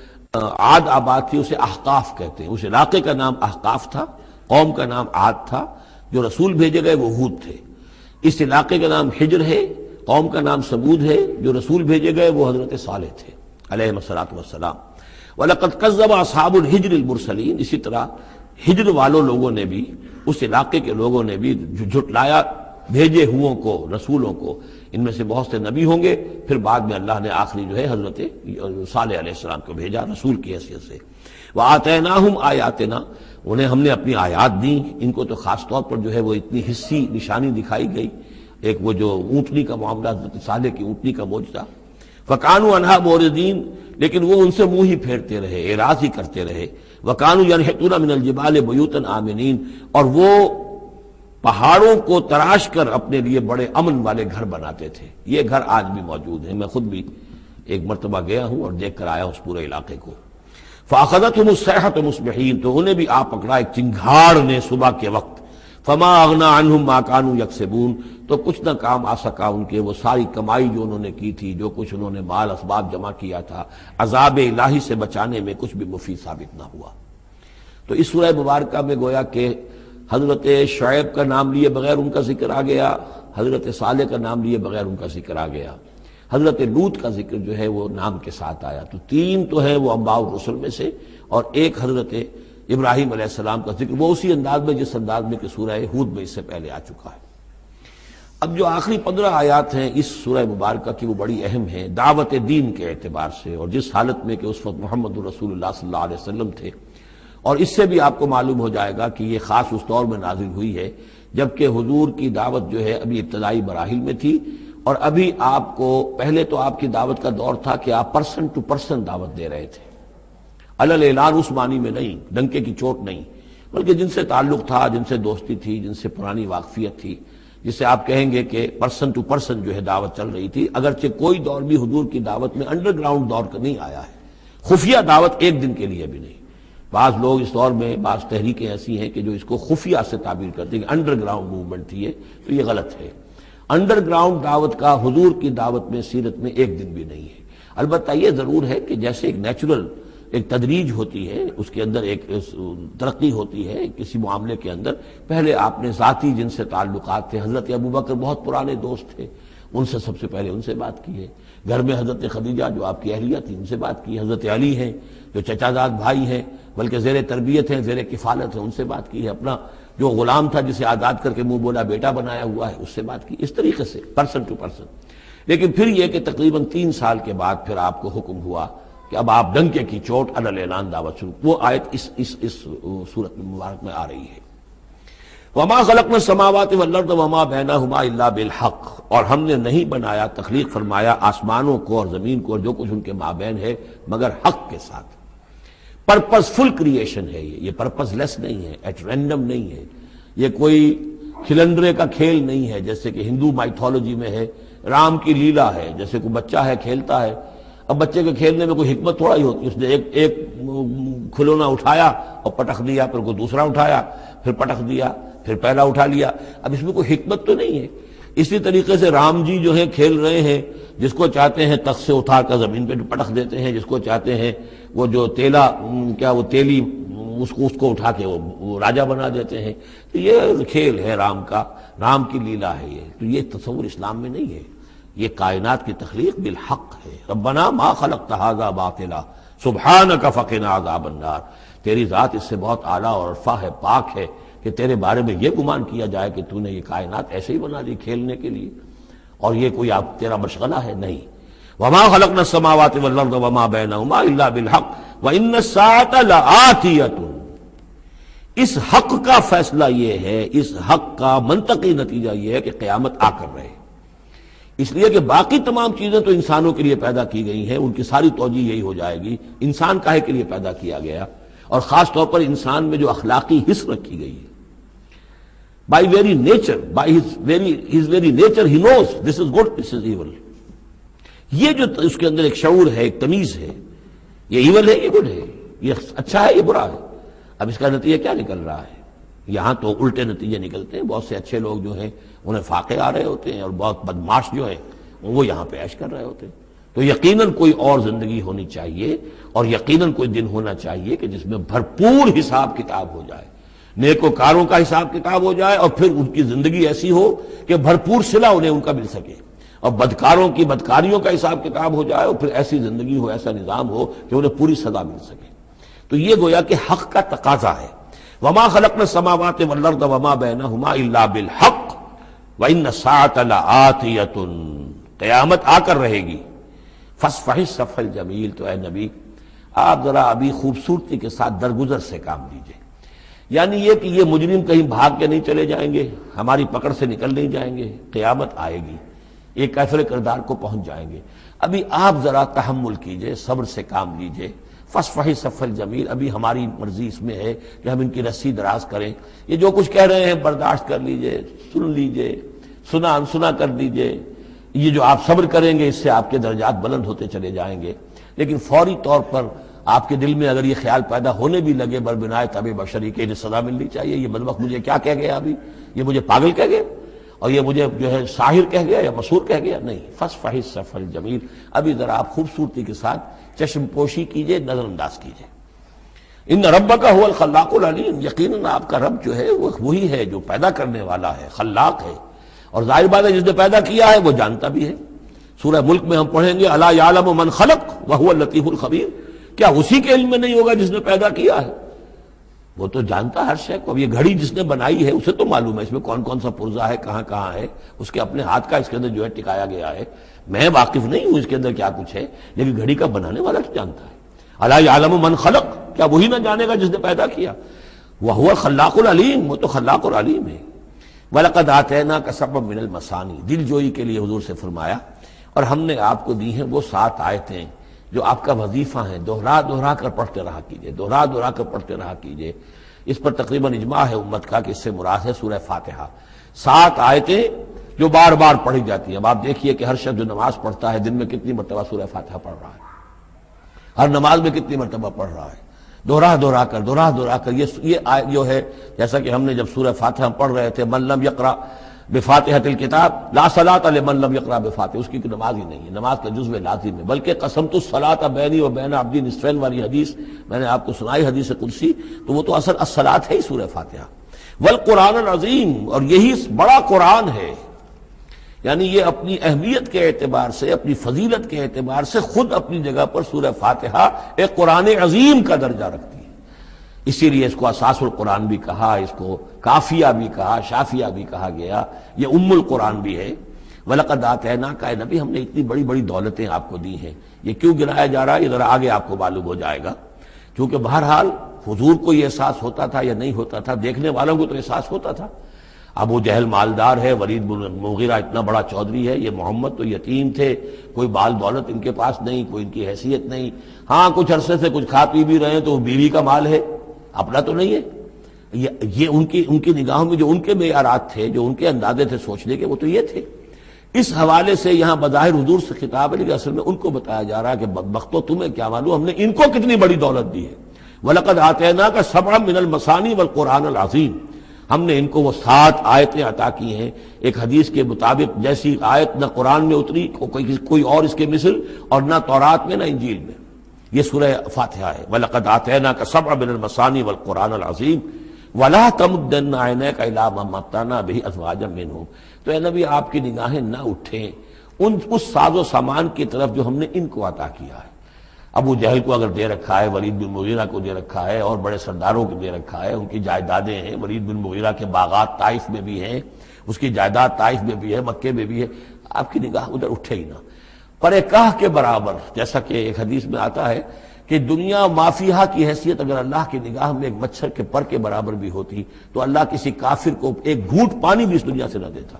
عاد آباد تھی اسے احقاف کہتے ہیں، اس علاقے کا نام احقاف تھا، قوم کا نام عاد تھا، جو رسول بھیجے گئے وہ ہود تھے. اس علاقے کا نام حجر ہے، قوم کا نام سمود ہے، جو رسول بھیجے گئے وہ حضرت صالح تھے علیہ الصلوۃ والسلام. وَلَقَدْ كَذَّبَ أَصْحَابُ الْحِجْرِ الْمُرْسَلِينَ، اسی طرح ہجر والوں لوگوں نے بھی، اس علاقے کے لوگوں نے بھی جھٹلایا بھیجے ہوں کو، رسولوں کو. ان میں سے بہت سے نبی ہوں گے، پھر بعد میں اللہ نے آخری جو ہے حضرت صالح علیہ السلام کو بھیجا رسول کی حیثیت سے. وَآتَيْنَاهُمْ آیَاتِنَا، انہیں ہم نے اپنی آیات دیں. ان کو تو خاص طور پر جو ہے وہ اتنی حصی نشانی دکھائی گئی، ایک وہ جو اونٹنی کا معاملہ، حضرت صالح کی اونٹنی کا معجزہ. فَكَانُوا عَنْهَا مُعْرِضِينَ، لیکن وہ ان سے منہ ہی پھیرتے رہے، اعراض ہی کرتے رہے. وَكَانُوا يَنْحِتُونَ مِنَ الْجِبَالِ بُيُوتًا آمِنِينَ، اور وہ پہاڑوں کو تراش کر اپنے لیے بڑے امن والے گھر بناتے تھے. یہ گھر آج بھی موجود ہیں، میں خود بھی ایک مرتبہ گیا ہوں اور دیکھ کر آیا ہوں اس پورے علاقے کو. فَأَخَذَتْهُمُ الصَّيْحَةُ مُصْبِحِينَ، تو انہیں بھی آ پکڑا ایک چنگھاڑ نے صبح کے وقت. فما اغنا عنہم ما کانوا یکسبون، تو کچھ نہ کام آ سکا ان کے وہ ساری کمائی جو انہوں نے کی تھی، جو کچھ انہوں نے مال اسباب جمع کیا تھا، عذاب الہی سے بچانے میں کچھ بھی مفید ثابت نہ ہوا۔ تو اس سورہ مبارکہ میں گویا کہ حضرت شعیب کا نام لیے بغیر ان کا ذکر آ گیا، حضرت صالح کا نام لیے بغیر ان کا ذکر آ گیا، حضرت لوط کا ذکر جو ہے وہ نام کے ساتھ آیا۔ تو تین تو ہیں وہ انباء الرسل میں سے، اور ایک حضرت ابراہیم علیہ السلام کا ذکر، وہ اسی انداز میں جس انداز میں کہ سورہ ہود میں اس سے پہلے آ چکا ہے۔ اب جو آخری پندرہ آیات ہیں اس سورہ مبارکہ کی وہ بڑی اہم ہیں دعوت دین کے اعتبار سے، اور جس حالت میں کہ اس وقت محمد رسول اللہ صلی اللہ علیہ وسلم تھے، اور اس سے بھی آپ کو معلوم ہو جائے گا کہ یہ خاص اس دور میں نازل ہوئی ہے جبکہ حضور کی دعوت جو ہے ابھی ابتدائی مراحل میں تھی، اور ابھی آپ کو پہلے تو آپ کی دعوت کا دور تھا کہ آپ پرسن ٹو پرسن دعوت دے رہے تھے، علل اعلان اس معنی میں نہیں، ڈنکے کی چوٹ نہیں، بلکہ جن سے تعلق تھا، جن سے دوستی تھی، جن سے پرانی واقفیت تھی، جسے آپ کہیں گے کہ پرسن ٹو پرسن جو ہے دعوت چل رہی تھی۔ اگرچہ کوئی دور بھی حضور کی دعوت میں انڈر گراؤنڈ دور کا نہیں آیا ہے، خفیہ دعوت ایک دن کے لیے بھی نہیں۔ بعض لوگ اس دور میں بعض تحریکیں ایسی ہیں کہ جو اس کو خفیہ سے تعبیر کرتے ہیں کہ انڈر گراؤنڈ موومنٹ تھی، یہ تو یہ غلط ہے۔ انڈر گراؤنڈ دعوت کا حضور کی دعوت میں سیرت میں ایک دن بھی نہیں ہے۔ البتہ یہ ضرور ہے کہ جیسے ایک نیچرل ایک تدریج ہوتی ہے، اس کے اندر ایک ترقی ہوتی ہے کسی معاملے کے اندر، پہلے آپ نے ذاتی جن سے تعلقات تھے، حضرت ابوبکر بہت پرانے دوست تھے، ان سے سب سے پہلے ان سے بات کی ہے، گھر میں حضرت خدیجہ جو آپ کی اہلیہ تھی ان سے بات کی، حضرت علی ہیں جو چچا زاد بھائی ہیں بلکہ زیر تربیت ہیں، زیر کفالت ہیں، ان سے بات کی ہے، اپنا جو غلام تھا جسے آزاد کر کے منہ بولا بیٹا بنایا ہوا ہے اس سے بات کی، اس طریقے سے پرسن ٹو پرسن۔ لیکن پھر یہ کہ تقریباً تین سال کے بعد پھر آپ کو حکم ہوا کہ اب آپ ڈنکے کی چوٹ علل اعلان دعوت شروع، وہ آیت اس اس اس سورت مبارک میں آ رہی ہے۔ وما خلقنا السماوات والارض وما بینہما الا بالحق، اور ہم نے نہیں بنایا، تخلیق فرمایا آسمانوں کو اور زمین کو اور جو کچھ ان کے مابین ہے مگر حق کے ساتھ۔ پرپز فل کریشن ہے یہ یہ پرپز لیس نہیں ہے، ایٹ رینڈم نہیں ہے، یہ کوئی کھلندرے کا کھیل نہیں ہے جیسے کہ ہندو مائتھولوجی میں ہے، رام کی لیلا ہے، جیسے کوئی بچہ ہے کھیلتا ہے۔ اب بچے کے کھیلنے میں کوئی حکمت تھوڑا ہی ہوتی ہے، اس نے ایک ایک کھلونا اٹھایا اور پٹخ دیا، پھر کوئی دوسرا اٹھایا پھر پٹخ دیا، پھر پہلا اٹھا لیا، اب اس میں کوئی حکمت تو نہیں ہے۔ اسی طریقے سے رام جی جو ہیں کھیل رہے ہیں، جس کو چاہتے ہیں تخت سے اٹھا کر زمین پہ پٹخ دیتے ہیں، جس کو چاہتے ہیں وہ جو تیلا کیا وہ تیلی اس کو اس کو اٹھا کے وہ راجا بنا دیتے ہیں۔ تو یہ کھیل ہے رام کا، رام کی لیلا ہے یہ، تو یہ تصور اسلام میں نہیں ہے، یہ کائنات کی تخلیق بالحق ہے۔ ربنا ما خلقت ھذا باطلا سبحانک فقنا عذاب النار، تیری ذات اس سے بہت اعلیٰ اور ارفع ہے، پاک ہے کہ تیرے بارے میں یہ گمان کیا جائے کہ تو نے یہ کائنات ایسے ہی بنا دی کھیلنے کے لیے، اور یہ کوئی آپ تیرا مشغلہ ہے، نہیں۔ وما خلقنا السماوات والارض وما بینہما الا بالحق وان الساعة لآتیۃ، اس حق کا فیصلہ یہ ہے، اس حق کا منطقی نتیجہ یہ ہے کہ قیامت آ کر رہے، اس لیے کہ باقی تمام چیزیں تو انسانوں کے لیے پیدا کی گئی ہیں، ان کی ساری توجہ یہی ہو جائے گی انسان کاہے کے لیے پیدا کیا گیا، اور خاص طور پر انسان میں جو اخلاقی حص رکھی گئی ہے۔ By very nature, by his very his very nature he knows this is good this is evil, یہ جو اس کے اندر ایک شعور ہے، ایک تمیز ہے، یہ ایول ہے یہ گڈ ہے، یہ اچھا ہے یہ برا ہے۔ اب اس کا نتیجہ کیا نکل رہا ہے؟ یہاں تو الٹے نتیجے نکلتے ہیں، بہت سے اچھے لوگ جو ہیں انہیں فاقے آ رہے ہوتے ہیں، اور بہت بدماش جو ہیں وہ یہاں پہ عیش کر رہے ہوتے ہیں۔ تو یقیناً کوئی اور زندگی ہونی چاہیے، اور یقیناً کوئی دن ہونا چاہیے کہ جس میں بھرپور حساب کتاب ہو جائے، نیکوکاروں کا حساب کتاب ہو جائے، اور پھر ان کی زندگی ایسی ہو کہ بھرپور صلہ انہیں ان کا مل سکے، اور بدکاروں کی بدکاریوں کا حساب کتاب ہو جائے، اور پھر ایسی زندگی ہو، ایسا نظام ہو کہ انہیں پوری سزا مل سکے۔ تو یہ گویا کہ حق کا تقاضا ہے۔ وما خلقنا السماوات والارض وما بینہما الا بالحق وان الساعة لآتیۃ، قیامت آ کر رہے گی۔ فاصفح الصفح الجمیل، تو اے نبی آپ ذرا ابھی خوبصورتی کے ساتھ درگزر سے کام لیجئے، یعنی یہ کہ یہ مجرم کہیں بھاگ کے نہیں چلے جائیں گے، ہماری پکڑ سے نکل نہیں جائیں گے، قیامت آئے گی، ایک کیفر کردار کو پہنچ جائیں گے۔ ابھی آپ ذرا تحمل کیجئے، صبر سے کام لیجئے۔ فاصفح الصفح الجمیل، ابھی ہماری مرضی اس میں ہے کہ ہم ان کی رسی دراز کریں، یہ جو کچھ کہہ رہے ہیں برداشت کر لیجئے، سن لیجئے، سنا انسنا کر دیجئے، یہ جو آپ صبر کریں گے اس سے آپ کے درجات بلند ہوتے چلے جائیں گے، لیکن فوری طور پر آپ کے دل میں اگر یہ خیال پیدا ہونے بھی لگے بربنائے طب بشری کے انہیں سزا ملنی چاہیے، یہ بدبخت مجھے کیا کہہ گیا، ابھی یہ مجھے پاگل کہہ گیا اور یہ مجھے جو ہے ساحر کہہ گیا یا مسحور کہہ گیا، نہیں، فصفح الصفح الجمیل، ابھی ذرا آپ خوبصورتی کے ساتھ چشم پوشی کیجئے، نظر انداز کیجئے۔ ان ربک هو الخلاق العلیم، یقیناً آپ کا رب جو ہے وہ وہی ہے جو پیدا کرنے والا ہے، خلاق ہے، اور ظاہر بات ہے جس نے پیدا کیا ہے وہ جانتا بھی ہے۔ سورہ ملک میں ہم پڑھیں گے الا یعلم من خلق وهو اللطیف الخبیر، کیا اسی کے علم میں نہیں ہوگا جس نے پیدا کیا ہے؟ وہ تو جانتا ہے ہر شے کو۔ اب یہ گھڑی جس نے بنائی ہے اسے تو معلوم ہے اس میں کون کون سا پرزہ ہے، کہاں کہاں ہے، اس کے اپنے ہاتھ کا اس کے اندر جو ہے ٹکایا گیا ہے، میں واقف نہیں ہوں اس کے اندر کیا کچھ ہے، لیکن گھڑی کا بنانے والا تو جانتا ہے۔ الا یعلم من خلق، کیا وہی نہ جانے گا جس نے پیدا کیا؟ وهو الخلاق العلیم، وہ تو خلاق اور علیم ہے۔ وَلَقَدْ آتَيْنَاكَ سَبْعًا مِنَ الْمَثَانِي، دل جوئی کے لیے حضور سے فرمایا اور ہم نے آپ کو دی ہیں وہ سات آیتیں جو آپ کا وظیفہ ہیں، دوہرا دوہرا کر پڑھتے رہا کیجئے، دوہرا دوہرا کر پڑھتے رہا کیجئے۔ اس پر تقریباً اجماع ہے امت کا کہ اس سے مراد ہے سورہ فاتحہ، سات آیتیں جو بار بار پڑھی جاتی ہیں۔ اب آپ دیکھیے کہ ہر شخص جو نماز پڑھتا ہے دن میں کتنی مرتبہ سورہ فاتحہ پڑھ رہا ہے، ہر نماز میں کتنی مرتبہ پڑھ رہا ہے، دوہرا دوہرا کر دوہرا دوہرا کر۔ یہ یہ آیت جو ہے، جیسا کہ ہم نے جب سورہ فاتحہ پڑھ رہے تھے، من لم یقرأ بفاتحۃ الکتاب لا صلاۃ لمن لم یقرأ بفاتحہ، اس کی کوئی نماز ہی نہیں ہے، نماز کا جزو لازم ہے۔ بلکہ قسمت الصلاۃ بینی و بین عبدی نصفین والی حدیث میں نے آپ کو سنائی، حدیث قدسی، تو وہ تو اصل الصلاۃ ہے ہی سورہ فاتحہ۔ والقرآن العظیم، اور یہی بڑا قرآن ہے، یعنی یہ اپنی اہمیت کے اعتبار سے، اپنی فضیلت کے اعتبار سے خود اپنی جگہ پر سورہ فاتحہ ایک قرآن عظیم کا درجہ رکھتی ہے۔ اسی لیے اس کو اساس القرآن بھی کہا، اس کو کافیہ بھی کہا، شافیہ بھی کہا گیا، یہ ام القرآن بھی ہے۔ وَلَقَدْ آتَيْنَاكَ، اے نبی ہم نے اتنی بڑی بڑی دولتیں آپ کو دی ہیں۔ یہ کیوں گنایا جا رہا ہے یہ ذرا آگے آپ کو معلوم ہو جائے گا، کیونکہ بہرحال حضور کو یہ احساس ہوتا تھا یا نہیں ہوتا تھا، دیکھنے والوں کو تو احساس ہوتا تھا۔ ابو جہل مالدار ہے، ولید بن مغیرہ اتنا بڑا چودھری ہے، یہ محمد تو یتیم تھے، کوئی بال دولت ان کے پاس نہیں، کوئی ان کی حیثیت نہیں، ہاں کچھ عرصے سے کچھ کھا پی بھی رہے ہیں تو وہ بیوی کا مال ہے، اپنا تو نہیں ہے۔ یہ یہ ان کی ان کی نگاہوں میں جو ان کے معیارات تھے، جو ان کے اندازے تھے سوچنے کے، وہ تو یہ تھے۔ اس حوالے سے یہاں بظاہر حضور سے خطاب ہے، لیکن اصل میں ان کو بتایا جا رہا ہے کہ بدبختو تمہیں کیا معلوم ہم نے ان کو کتنی بڑی دولت دی ہے۔ وَلَقَدْ آتَيْنَاكَ سَبْعًا مِنَ الْمَثَانِي وَالْقُرْآنِ الْعَظِيمِ، ہم نے ان کو وہ سات آیتیں عطا کی ہیں۔ ایک حدیث کے مطابق جیسی آیت نہ قرآن میں اتری کوئی کوئی اور اس کے مثل، اور نہ تورات میں نہ انجیل میں، یہ سورہ فاتحہ ہے۔ وَلَقَدْ آتَيْنَاكَ سَبْعًا مِنَ الْمَثَانِي وَالْقُرْآنِ الْعَظِيمِ وَلَا تَمُدَّنَّ عَيْنَيْكَ إِلَىٰ مَا مَتَّعْنَا بِهِ أَزْوَاجًا مِّنْهُمْ، تو اے نبی آپ کی نگاہیں نہ اٹھیں ان اس ساز و سامان کی طرف جو ہم نے ان کو عطا کیا ہے۔ ابو جہل کو اگر دے رکھا ہے، ولید بن مغیرہ کو دے رکھا ہے، اور بڑے سرداروں کو دے رکھا ہے، ان کی جائیدادیں ہیں، ولید بن مغیرہ کے باغات طائف میں بھی ہیں، اس کی جائیداد طائف میں بھی ہے، مکے میں بھی ہے، آپ کی نگاہ ادھر اٹھے ہی نہ۔ پر کاہ کے برابر، جیسا کہ ایک حدیث میں آتا ہے کہ دنیا مافیہا کی حیثیت اگر اللہ کی نگاہ میں ایک مچھر کے پر کے برابر بھی ہوتی تو اللہ کسی کافر کو ایک گھونٹ پانی بھی اس دنیا سے نہ دیتا۔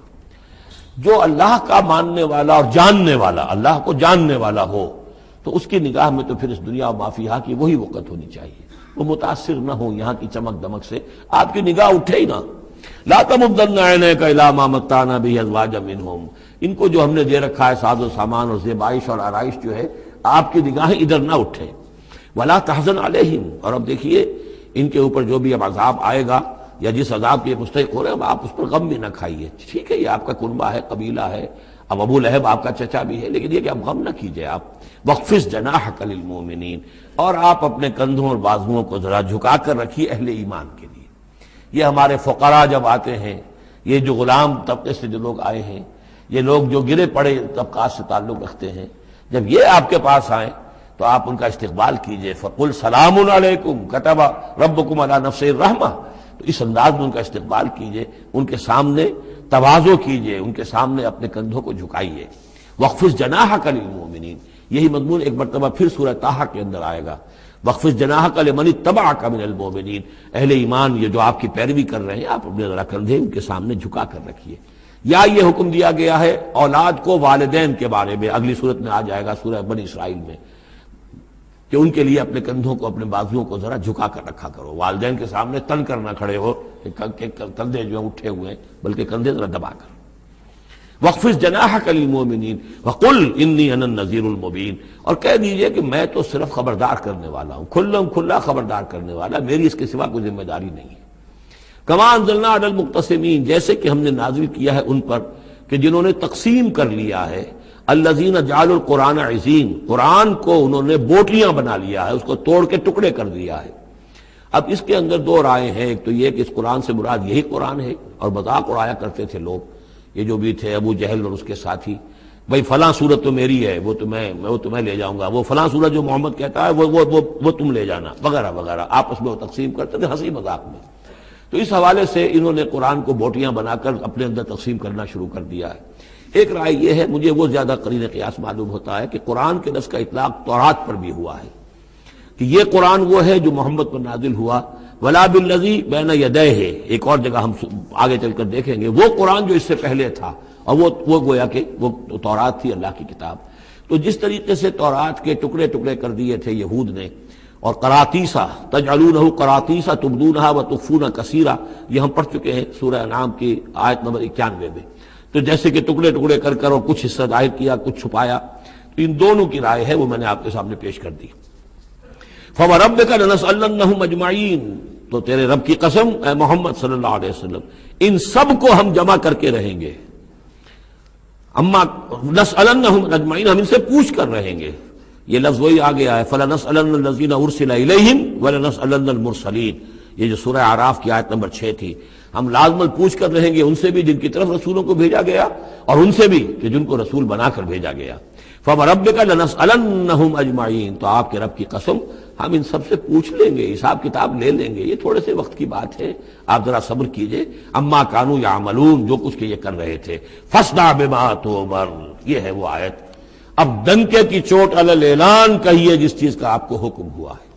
جو اللہ کا ماننے والا اور جاننے والا، اللہ کو جاننے والا ہو، تو اس کی نگاہ میں تو پھر اس دنیا و مافیہا کی وہی وقت ہونی چاہیے، وہ متاثر نہ ہو یہاں کی چمک دمک سے، آپ کی نگاہ اٹھے ہی نہ۔ لا تمدن عینیک الی ما متعنا بہ ازواجا منہم، ان کو جو ہم نے دے رکھا ہے ساز و سامان اور زیبائش اور آرائش جو ہے، آپ کی نگاہیں ادھر نہ اٹھے۔ ولا تحزن علیہم، اور اب دیکھیے ان کے اوپر جو بھی اب عذاب آئے گا یا جس عذاب کے مستحق ہو رہے ہیں، آپ اس پر غم بھی نہ کھائیے۔ ٹھیک ہے یہ آپ کا کنبہ ہے، قبیلہ ہے، اب ابو لہب آپ کا چچا بھی ہے، لیکن یہ کہ اب غم نہ کیجئے آپ۔ وَاخْفِضْ جَنَاحَكَ لِلْمُؤْمِنِينَ، اور آپ اپنے کندھوں اور بازوؤں کو ذرا جھکا کر رکھیے اہل ایمان کے لیے۔ یہ ہمارے فقراء جب آتے ہیں، یہ جو غلام طبقے سے جو لوگ آئے ہیں، یہ لوگ جو گرے پڑے طبقات سے تعلق رکھتے ہیں، جب یہ آپ کے پاس آئیں تو آپ ان کا استقبال کیجئے۔ فَقُلْ سَلَامٌ عَلَيْكُمْ كَتَبَ رَبُّكُمْ عَلَىٰ نَفْسِهِ الرَّحْمَةَ، تو اس انداز میں ان کا استقبال کیجئے، ان کے سامنے تواضع کیجئے، ان کے سامنے اپنے کندھوں کو جھکائیے۔ وَاخْفِضْ جَنَاحَكَ لِلْمُؤْمِنِينَ، یہی مضمون ایک مرتبہ پھر سورہ طٰہٰ کے اندر آئے گا۔ وَاخْفِضْ جَنَاحَكَ لِمَنِ اتَّبَعَكَ مِنَ الْمُؤْمِنِينَ، اہل ایمان یہ جو آپ کی پیروی کر رہے ہیں، آپ اپنے ذرا کندھے ان کے سامنے جھکا کر رکھیے۔ یا یہ حکم دیا گیا ہے اولاد کو والدین کے بارے میں، اگلی صورت میں آ جائے گا سورہ بنی اسرائیل میں، کہ ان کے لیے اپنے کندھوں کو، اپنے بازوؤں کو ذرا جھکا کر رکھا کرو، والدین کے سامنے تن کر نہ کھڑے ہو کہ کندھے جو ہیں اٹھے ہوئے ہیں، بلکہ کندھے ذرا دبا کر۔ وَاخْفِضْ جَنَاحَكَ لِلْمُؤْمِنِينَ وَقُلْ إِنِّي أَنَا النَّذِيرُ الْمُبِينُ، اور کہہ دیجئے کہ میں تو صرف خبردار کرنے والا ہوں، کھلم کھلا خبردار کرنے والا، میری اس کے سوا کوئی ذمہ داری نہیں ہے۔ کما انزلنا علی المقتسمین، جیسے کہ ہم نے نازل کیا ہے ان پر کہ جنہوں نے تقسیم کر لیا ہے، الذین جعلوا القرآن عزین، قرآن کو انہوں نے بوٹیاں بنا لیا ہے، اس کو توڑ کے ٹکڑے کر دیا ہے۔ اب اس کے اندر دو رائے ہیں، ایک تو یہ کہ اس قرآن سے مراد یہی قرآن ہے، اور مذاق اڑایا کرتے تھے لوگ، یہ جو بھی تھے ابو جہل اور اس کے ساتھی، بھائی فلاں صورت تو میری ہے، وہ تمہیں وہ تمہیں لے جاؤں گا، وہ فلاں صورت جو محمد کہتا ہے وہ وہ وہ, وہ تم لے جانا، وغیرہ وغیرہ، آپس میں وہ تقسیم کرتے تھے ہنسی مذاق میں۔ تو اس حوالے سے انہوں نے قرآن کو بوٹیاں بنا کر اپنے اندر تقسیم کرنا شروع کر دیا ہے۔ ایک رائے یہ ہے، مجھے وہ زیادہ قرین قیاس معلوم ہوتا ہے کہ قرآن کے لفظ کا اطلاق تورات پر بھی ہوا ہے، کہ یہ قرآن وہ ہے جو محمد پر نازل ہوا، ولا بالذی بین یدیہ، ایک اور جگہ ہم آگے چل کر دیکھیں گے وہ قرآن جو اس سے پہلے تھا، اور وہ وہ گویا کہ وہ تورات تھی اللہ کی کتاب۔ تو جس طریقے سے تورات کے ٹکڑے ٹکڑے کر دیے تھے یہود نے، اور قراطیسا تجعلونہ قراطیسا تبدونہا وتخفون کثیرا، یہ ہم پڑھ چکے ہیں سورہ انعام کی آیت نمبر اکیانوے میں۔ تو جیسے کہ ٹکڑے ٹکڑے کر کر اور کچھ حصہ ظاہر کیا کچھ چھپایا، تو ان دونوں کی رائے ہے وہ میں نے آپ کے سامنے پیش کر دی۔ فَوَرَبِّكَ لَنَسْأَلَنَّهُمْ أَجْمَعِينَ، تو تیرے رب کی قسم اے محمد صلی اللہ علیہ وسلم، ان سب کو ہم جمع کر کے رہیں گے۔ اما نسألنہم اجمعین، ہم ان سے پوچھ کر رہیں گے، یہ لفظ وہی آ گیا ہے فَلَنَسْأَلَنَّ الَّذِينَ أُرْسِلَ إِلَيْهِمْ وَلَنَسْأَلَنَّ الْمُرْسَلِينَ، یہ جو سورہ اعراف کی آیت نمبر چھ تھی، ہم لازماً پوچھ کر رہیں گے ان سے بھی جن کی طرف رسولوں کو بھیجا گیا، اور ان سے بھی کہ جن کو رسول بنا کر بھیجا گیا۔ فَوَرَبِّكَ لَنَسْأَلَنَّهُمْ أَجْمَعِينَ، تو آپ کے رب کی قسم ہم ان سب سے پوچھ لیں گے، حساب کتاب لے لیں گے، یہ تھوڑے سے وقت کی بات ہے، آپ ذرا صبر کیجئے۔ اما کانوا یعملون، جو کچھ کہ یہ کر رہے تھے، فَاصْدَعْ بِمَا تُؤْمَرُ، یہ ہے وہ آیت۔ اب ڈنکے کی چوٹ علی الاعلان کہیے جس چیز کا آپ کو حکم ہوا ہے۔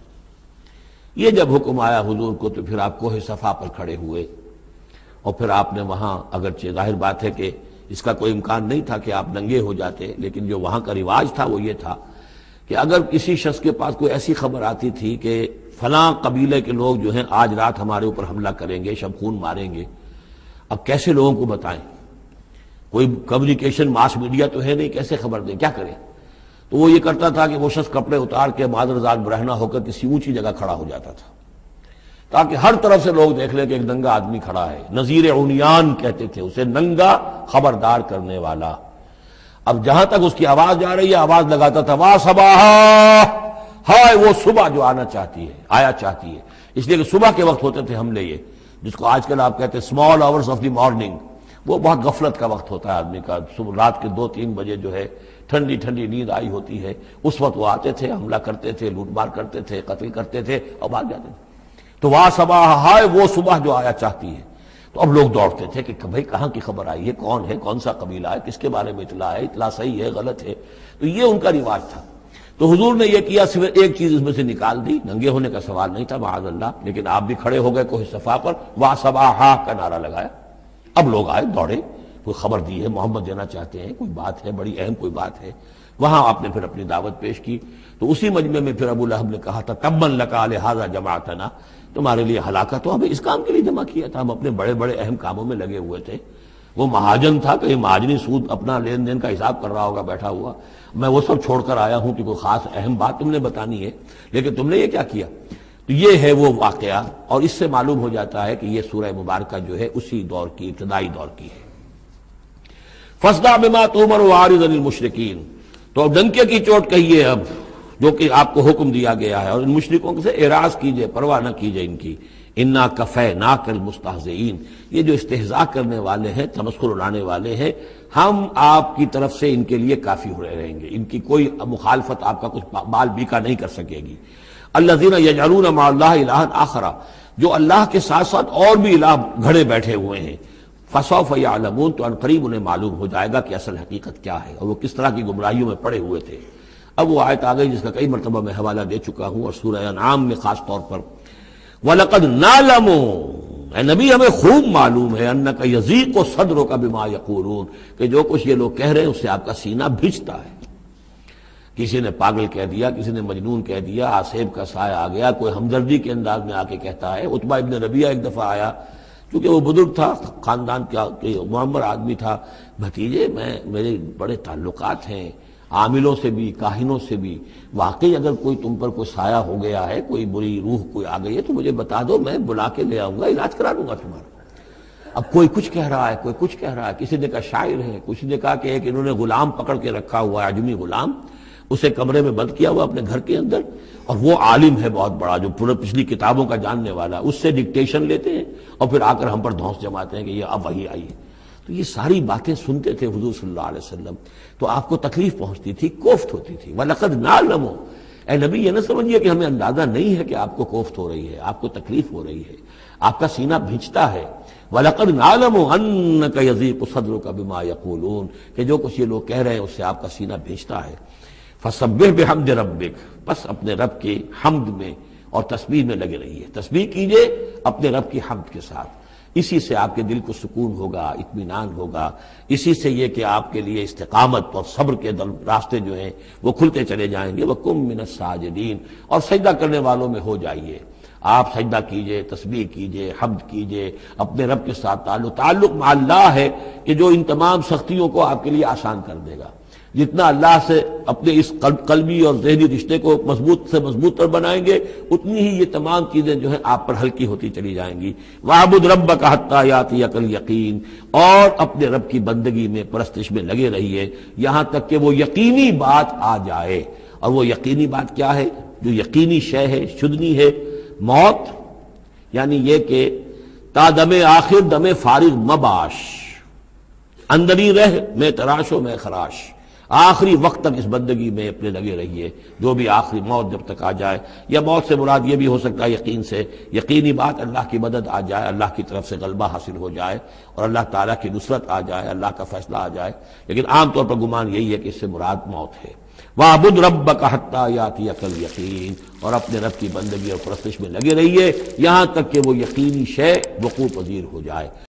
یہ جب حکم آیا حضور کو تو پھر آپ کوہ صفا پر کھڑے ہوئے، اور پھر آپ نے وہاں، اگرچہ ظاہر بات ہے کہ اس کا کوئی امکان نہیں تھا کہ آپ ننگے ہو جاتے، لیکن جو وہاں کا رواج تھا وہ یہ تھا کہ اگر کسی شخص کے پاس کوئی ایسی خبر آتی تھی کہ فلاں قبیلے کے لوگ جو ہیں آج رات ہمارے اوپر حملہ کریں گے، شب خون ماریں گے، اب کیسے لوگوں کو بتائیں، کوئی کمیونیکیشن ماس میڈیا تو ہے نہیں، کیسے خبر دیں، کیا کریں؟ تو وہ یہ کرتا تھا کہ وہ شخص کپڑے اتار کے معذرزاد برہنہ ہو کر کسی اونچی جگہ کھڑا ہو جاتا تھا، تاکہ ہر طرف سے لوگ دیکھ لیں کہ ایک ننگا آدمی کھڑا ہے۔ نذیر عریان کہتے تھے اسے، ننگا خبردار کرنے والا۔ اب جہاں تک اس کی آواز جا رہی ہے آواز لگاتا تھا وا صباحا، ہائے وہ صبح جو آنا چاہتی ہے، آیا چاہتی ہے، اس لیے کہ صبح کے وقت ہوتے تھے حملے، یہ جس کو آج کل آپ کہتے ہیں small hours of the morning, وہ بہت غفلت کا وقت ہوتا ہے آدمی کا، صبح رات کے دو تین بجے جو ہے ٹھنڈی ٹھنڈی نیند آئی ہوتی ہے، اس وقت وہ آتے تھے، حملہ کرتے تھے، لوٹ مار کرتے تھے، قتل کرتے تھے اور بھاگ جاتے تھے۔ تو وا صباح، ہائے وہ صبح جو آیا چاہتی ہے۔ تو اب لوگ دوڑتے تھے کہ بھائی کہاں کی خبر آئی ہے، کون ہے، کون سا قبیلہ ہے، کس کے بارے میں اطلاع ہے، اطلاع صحیح ہے غلط ہے۔ تو یہ ان کا رواج تھا۔ تو حضور نے یہ کیا، صرف ایک چیز اس میں سے نکال دی، ننگے ہونے کا سوال نہیں تھا معاذ اللہ، لیکن آپ بھی کھڑے ہو گئے کوہ صفا پر، وا صباحا کا نعرہ لگایا۔ اب لوگ آئے دوڑے، کوئی خبر دی ہے، محمد دینا چاہتے ہیں، کوئی بات ہے، بڑی اہم کوئی بات ہے۔ وہاں آپ نے پھر اپنی دعوت پیش کی۔ تو اسی مجمع میں پھر ابو لہب نے کہا تھا تبا لک لہذا جمعتنا، تمہارے لیے ہلاکت ہو، ہمیں اس کام کے لیے جمع کیا تھا، ہم اپنے بڑے بڑے اہم کاموں میں لگے ہوئے تھے۔ وہ مہاجن تھا، کہیں مہاجنی سود اپنا لین دین کا حساب کر رہا ہوگا بیٹھا ہوا، میں وہ سب چھوڑ کر آیا ہوں کہ کوئی خاص اہم بات تم نے بتانی ہے، لیکن تم نے یہ کیا کیا۔ تو یہ ہے وہ واقعہ، اور اس سے معلوم ہو جاتا ہے کہ یہ سورہ مبارکہ جو ہے اسی دور کی، ابتدائی دور کی ہے۔ فاصدع بما تؤمر واعرض عن المشرکین، تو اب ڈنکے کی چوٹ کہیے اب جو کہ آپ کو حکم دیا گیا ہے، اور ان مشرکوں سے اعراض کیجئے، پرواہ نہ کیجئے ان کی۔ انا کفیناک المستہزئین، یہ جو استہزاء کرنے والے ہیں، تمسخر اڑانے والے ہیں، ہم آپ کی طرف سے ان کے لیے کافی ہو رہیں گے، ان کی کوئی مخالفت آپ کا کچھ بال بیکا نہیں کر سکے گی۔ الذین یجعلون مع اللہ الہا آخر، جو اللہ کے ساتھ ساتھ اور بھی الہ گھڑے بیٹھے ہوئے ہیں۔ فسوف یعلمون، تو عنقریب انہیں معلوم ہو جائے گا کہ اصل حقیقت کیا ہے اور وہ کس طرح کی گمراہیوں میں پڑے ہوئے تھے۔ اب وہ آیت آ گئی جس کا کئی مرتبہ میں حوالہ دے چکا ہوں، اور سورہ انعام میں خاص طور پر وَلَقَدْ نَعْلَمُ، اے نبی ہمیں خوب معلوم ہے، أَنَّكَ يَضِيقُ صَدْرُكَ بِمَا يَقُولُونَ، کہ جو کچھ یہ لوگ کہہ رہے ہیں اس سے آپ کا سینہ بھجتا ہے۔ کسی نے پاگل کہہ دیا، کسی نے مجنون کہہ دیا، آصیب کا سایہ آ گیا، کوئی ہمدردی کے انداز میں آ کے کہتا ہے۔ عتبہ ابن ربیعہ ایک دفعہ آیا کیونکہ وہ بزرگ تھا، خاندان کا معمر آدمی تھا، بھتیجے میں میرے بڑے تعلقات ہیں عاملوں سے بھی کاہنوں سے بھی، واقعی اگر کوئی تم پر کوئی سایہ ہو گیا ہے، کوئی بری روح کوئی آ گئی ہے تو مجھے بتا دو، میں بلا کے لے آؤں گا، علاج کرا دوں گا تمہارا۔ اب کوئی کچھ کہہ رہا ہے، کوئی کچھ کہہ رہا ہے، کسی نے کہا شاعر ہے، کسی نے کہا کہ ایک انہوں نے غلام پکڑ کے رکھا ہوا ہے، عجمی غلام، اسے کمرے میں بند کیا ہوا اپنے گھر کے اندر، اور وہ عالم ہے بہت بڑا جو پورے پچھلی کتابوں کا جاننے والا، اس سے ڈکٹیشن لیتے ہیں اور پھر آ کر ہم پر دھونس جماتے ہیں کہ یہ اب وہی آئی ہے۔ تو یہ ساری باتیں سنتے تھے حضور صلی اللہ علیہ وسلم، تو آپ کو تکلیف پہنچتی تھی، کوفت ہوتی تھی۔ وَلَقَدْ نَعْلَمُ، اے نبی یہ نہ سمجھیے کہ ہمیں اندازہ نہیں ہے کہ آپ کو کوفت ہو رہی ہے، آپ کو تکلیف ہو رہی ہے، آپ کا سینہ بھینچتا ہے۔ وَلَقَدْ نَعْلَمُ أَنَّكَ يَضِيقُ صَدْرُكَ بِمَا يَقُولُونَ، کہ جو کچھ یہ لوگ کہہ رہے ہیں اس سے آپ کا سینہ بھینچتا ہے۔ فَسَبِّحْ بِحَمْدِ رَبِّكَ، بس اپنے رب کے حمد میں اور تسبیح میں لگے رہیے، تسبیح کیجئے اپنے رب کی حمد کے ساتھ، اسی سے آپ کے دل کو سکون ہوگا، اطمینان ہوگا، اسی سے یہ کہ آپ کے لیے استقامت اور صبر کے راستے جو ہیں وہ کھلتے چلے جائیں گے۔ وَقُم مِّنَ السَّاجِدِينَ، اور سجدہ کرنے والوں میں ہو جائیے، آپ سجدہ کیجئے، تسبیح کیجئے، حمد کیجئے، اپنے رب کے ساتھ تعلق تعلق مع اللہ ہے کہ جو ان تمام سختیوں کو آپ کے لیے آسان کر دے گا۔ جتنا اللہ سے اپنے اس قلبی اور ذہنی رشتے کو مضبوط سے مضبوط تر بنائیں گے، اتنی ہی یہ تمام چیزیں جو ہیں آپ پر ہلکی ہوتی چلی جائیں گی۔ وَاعْبُدْ رَبَّكَ حَتَّىٰ يَأْتِيَكَ الْيَقِينُ، اور اپنے رب کی بندگی میں پرستش میں لگے رہیے یہاں تک کہ وہ یقینی بات آ جائے۔ اور وہ یقینی بات کیا ہے؟ جو یقینی شے ہے، شدنی ہے، موت، یعنی یہ کہ تا دم آخر دم فارغ مباش، اندر ہی رہ میں تراش و میں خراش، آخری وقت تک اس بندگی میں اپنے لگے رہیے، جو بھی آخری موت جب تک آ جائے، یا موت سے مراد یہ بھی ہو سکتا ہے یقین سے، یقینی بات اللہ کی مدد آ جائے، اللہ کی طرف سے غلبہ حاصل ہو جائے اور اللہ تعالیٰ کی نصرت آ جائے، اللہ کا فیصلہ آ جائے، لیکن عام طور پر گمان یہی ہے کہ اس سے مراد موت ہے۔ وَاعْبُدْ رَبَّكَ حَتَّىٰ يَأْتِيَكَ الْيَقِينُ، اور اپنے رب کی بندگی اور پرستش میں لگے رہیے یہاں تک کہ وہ یقینی شے وقوع پذیر ہو جائے۔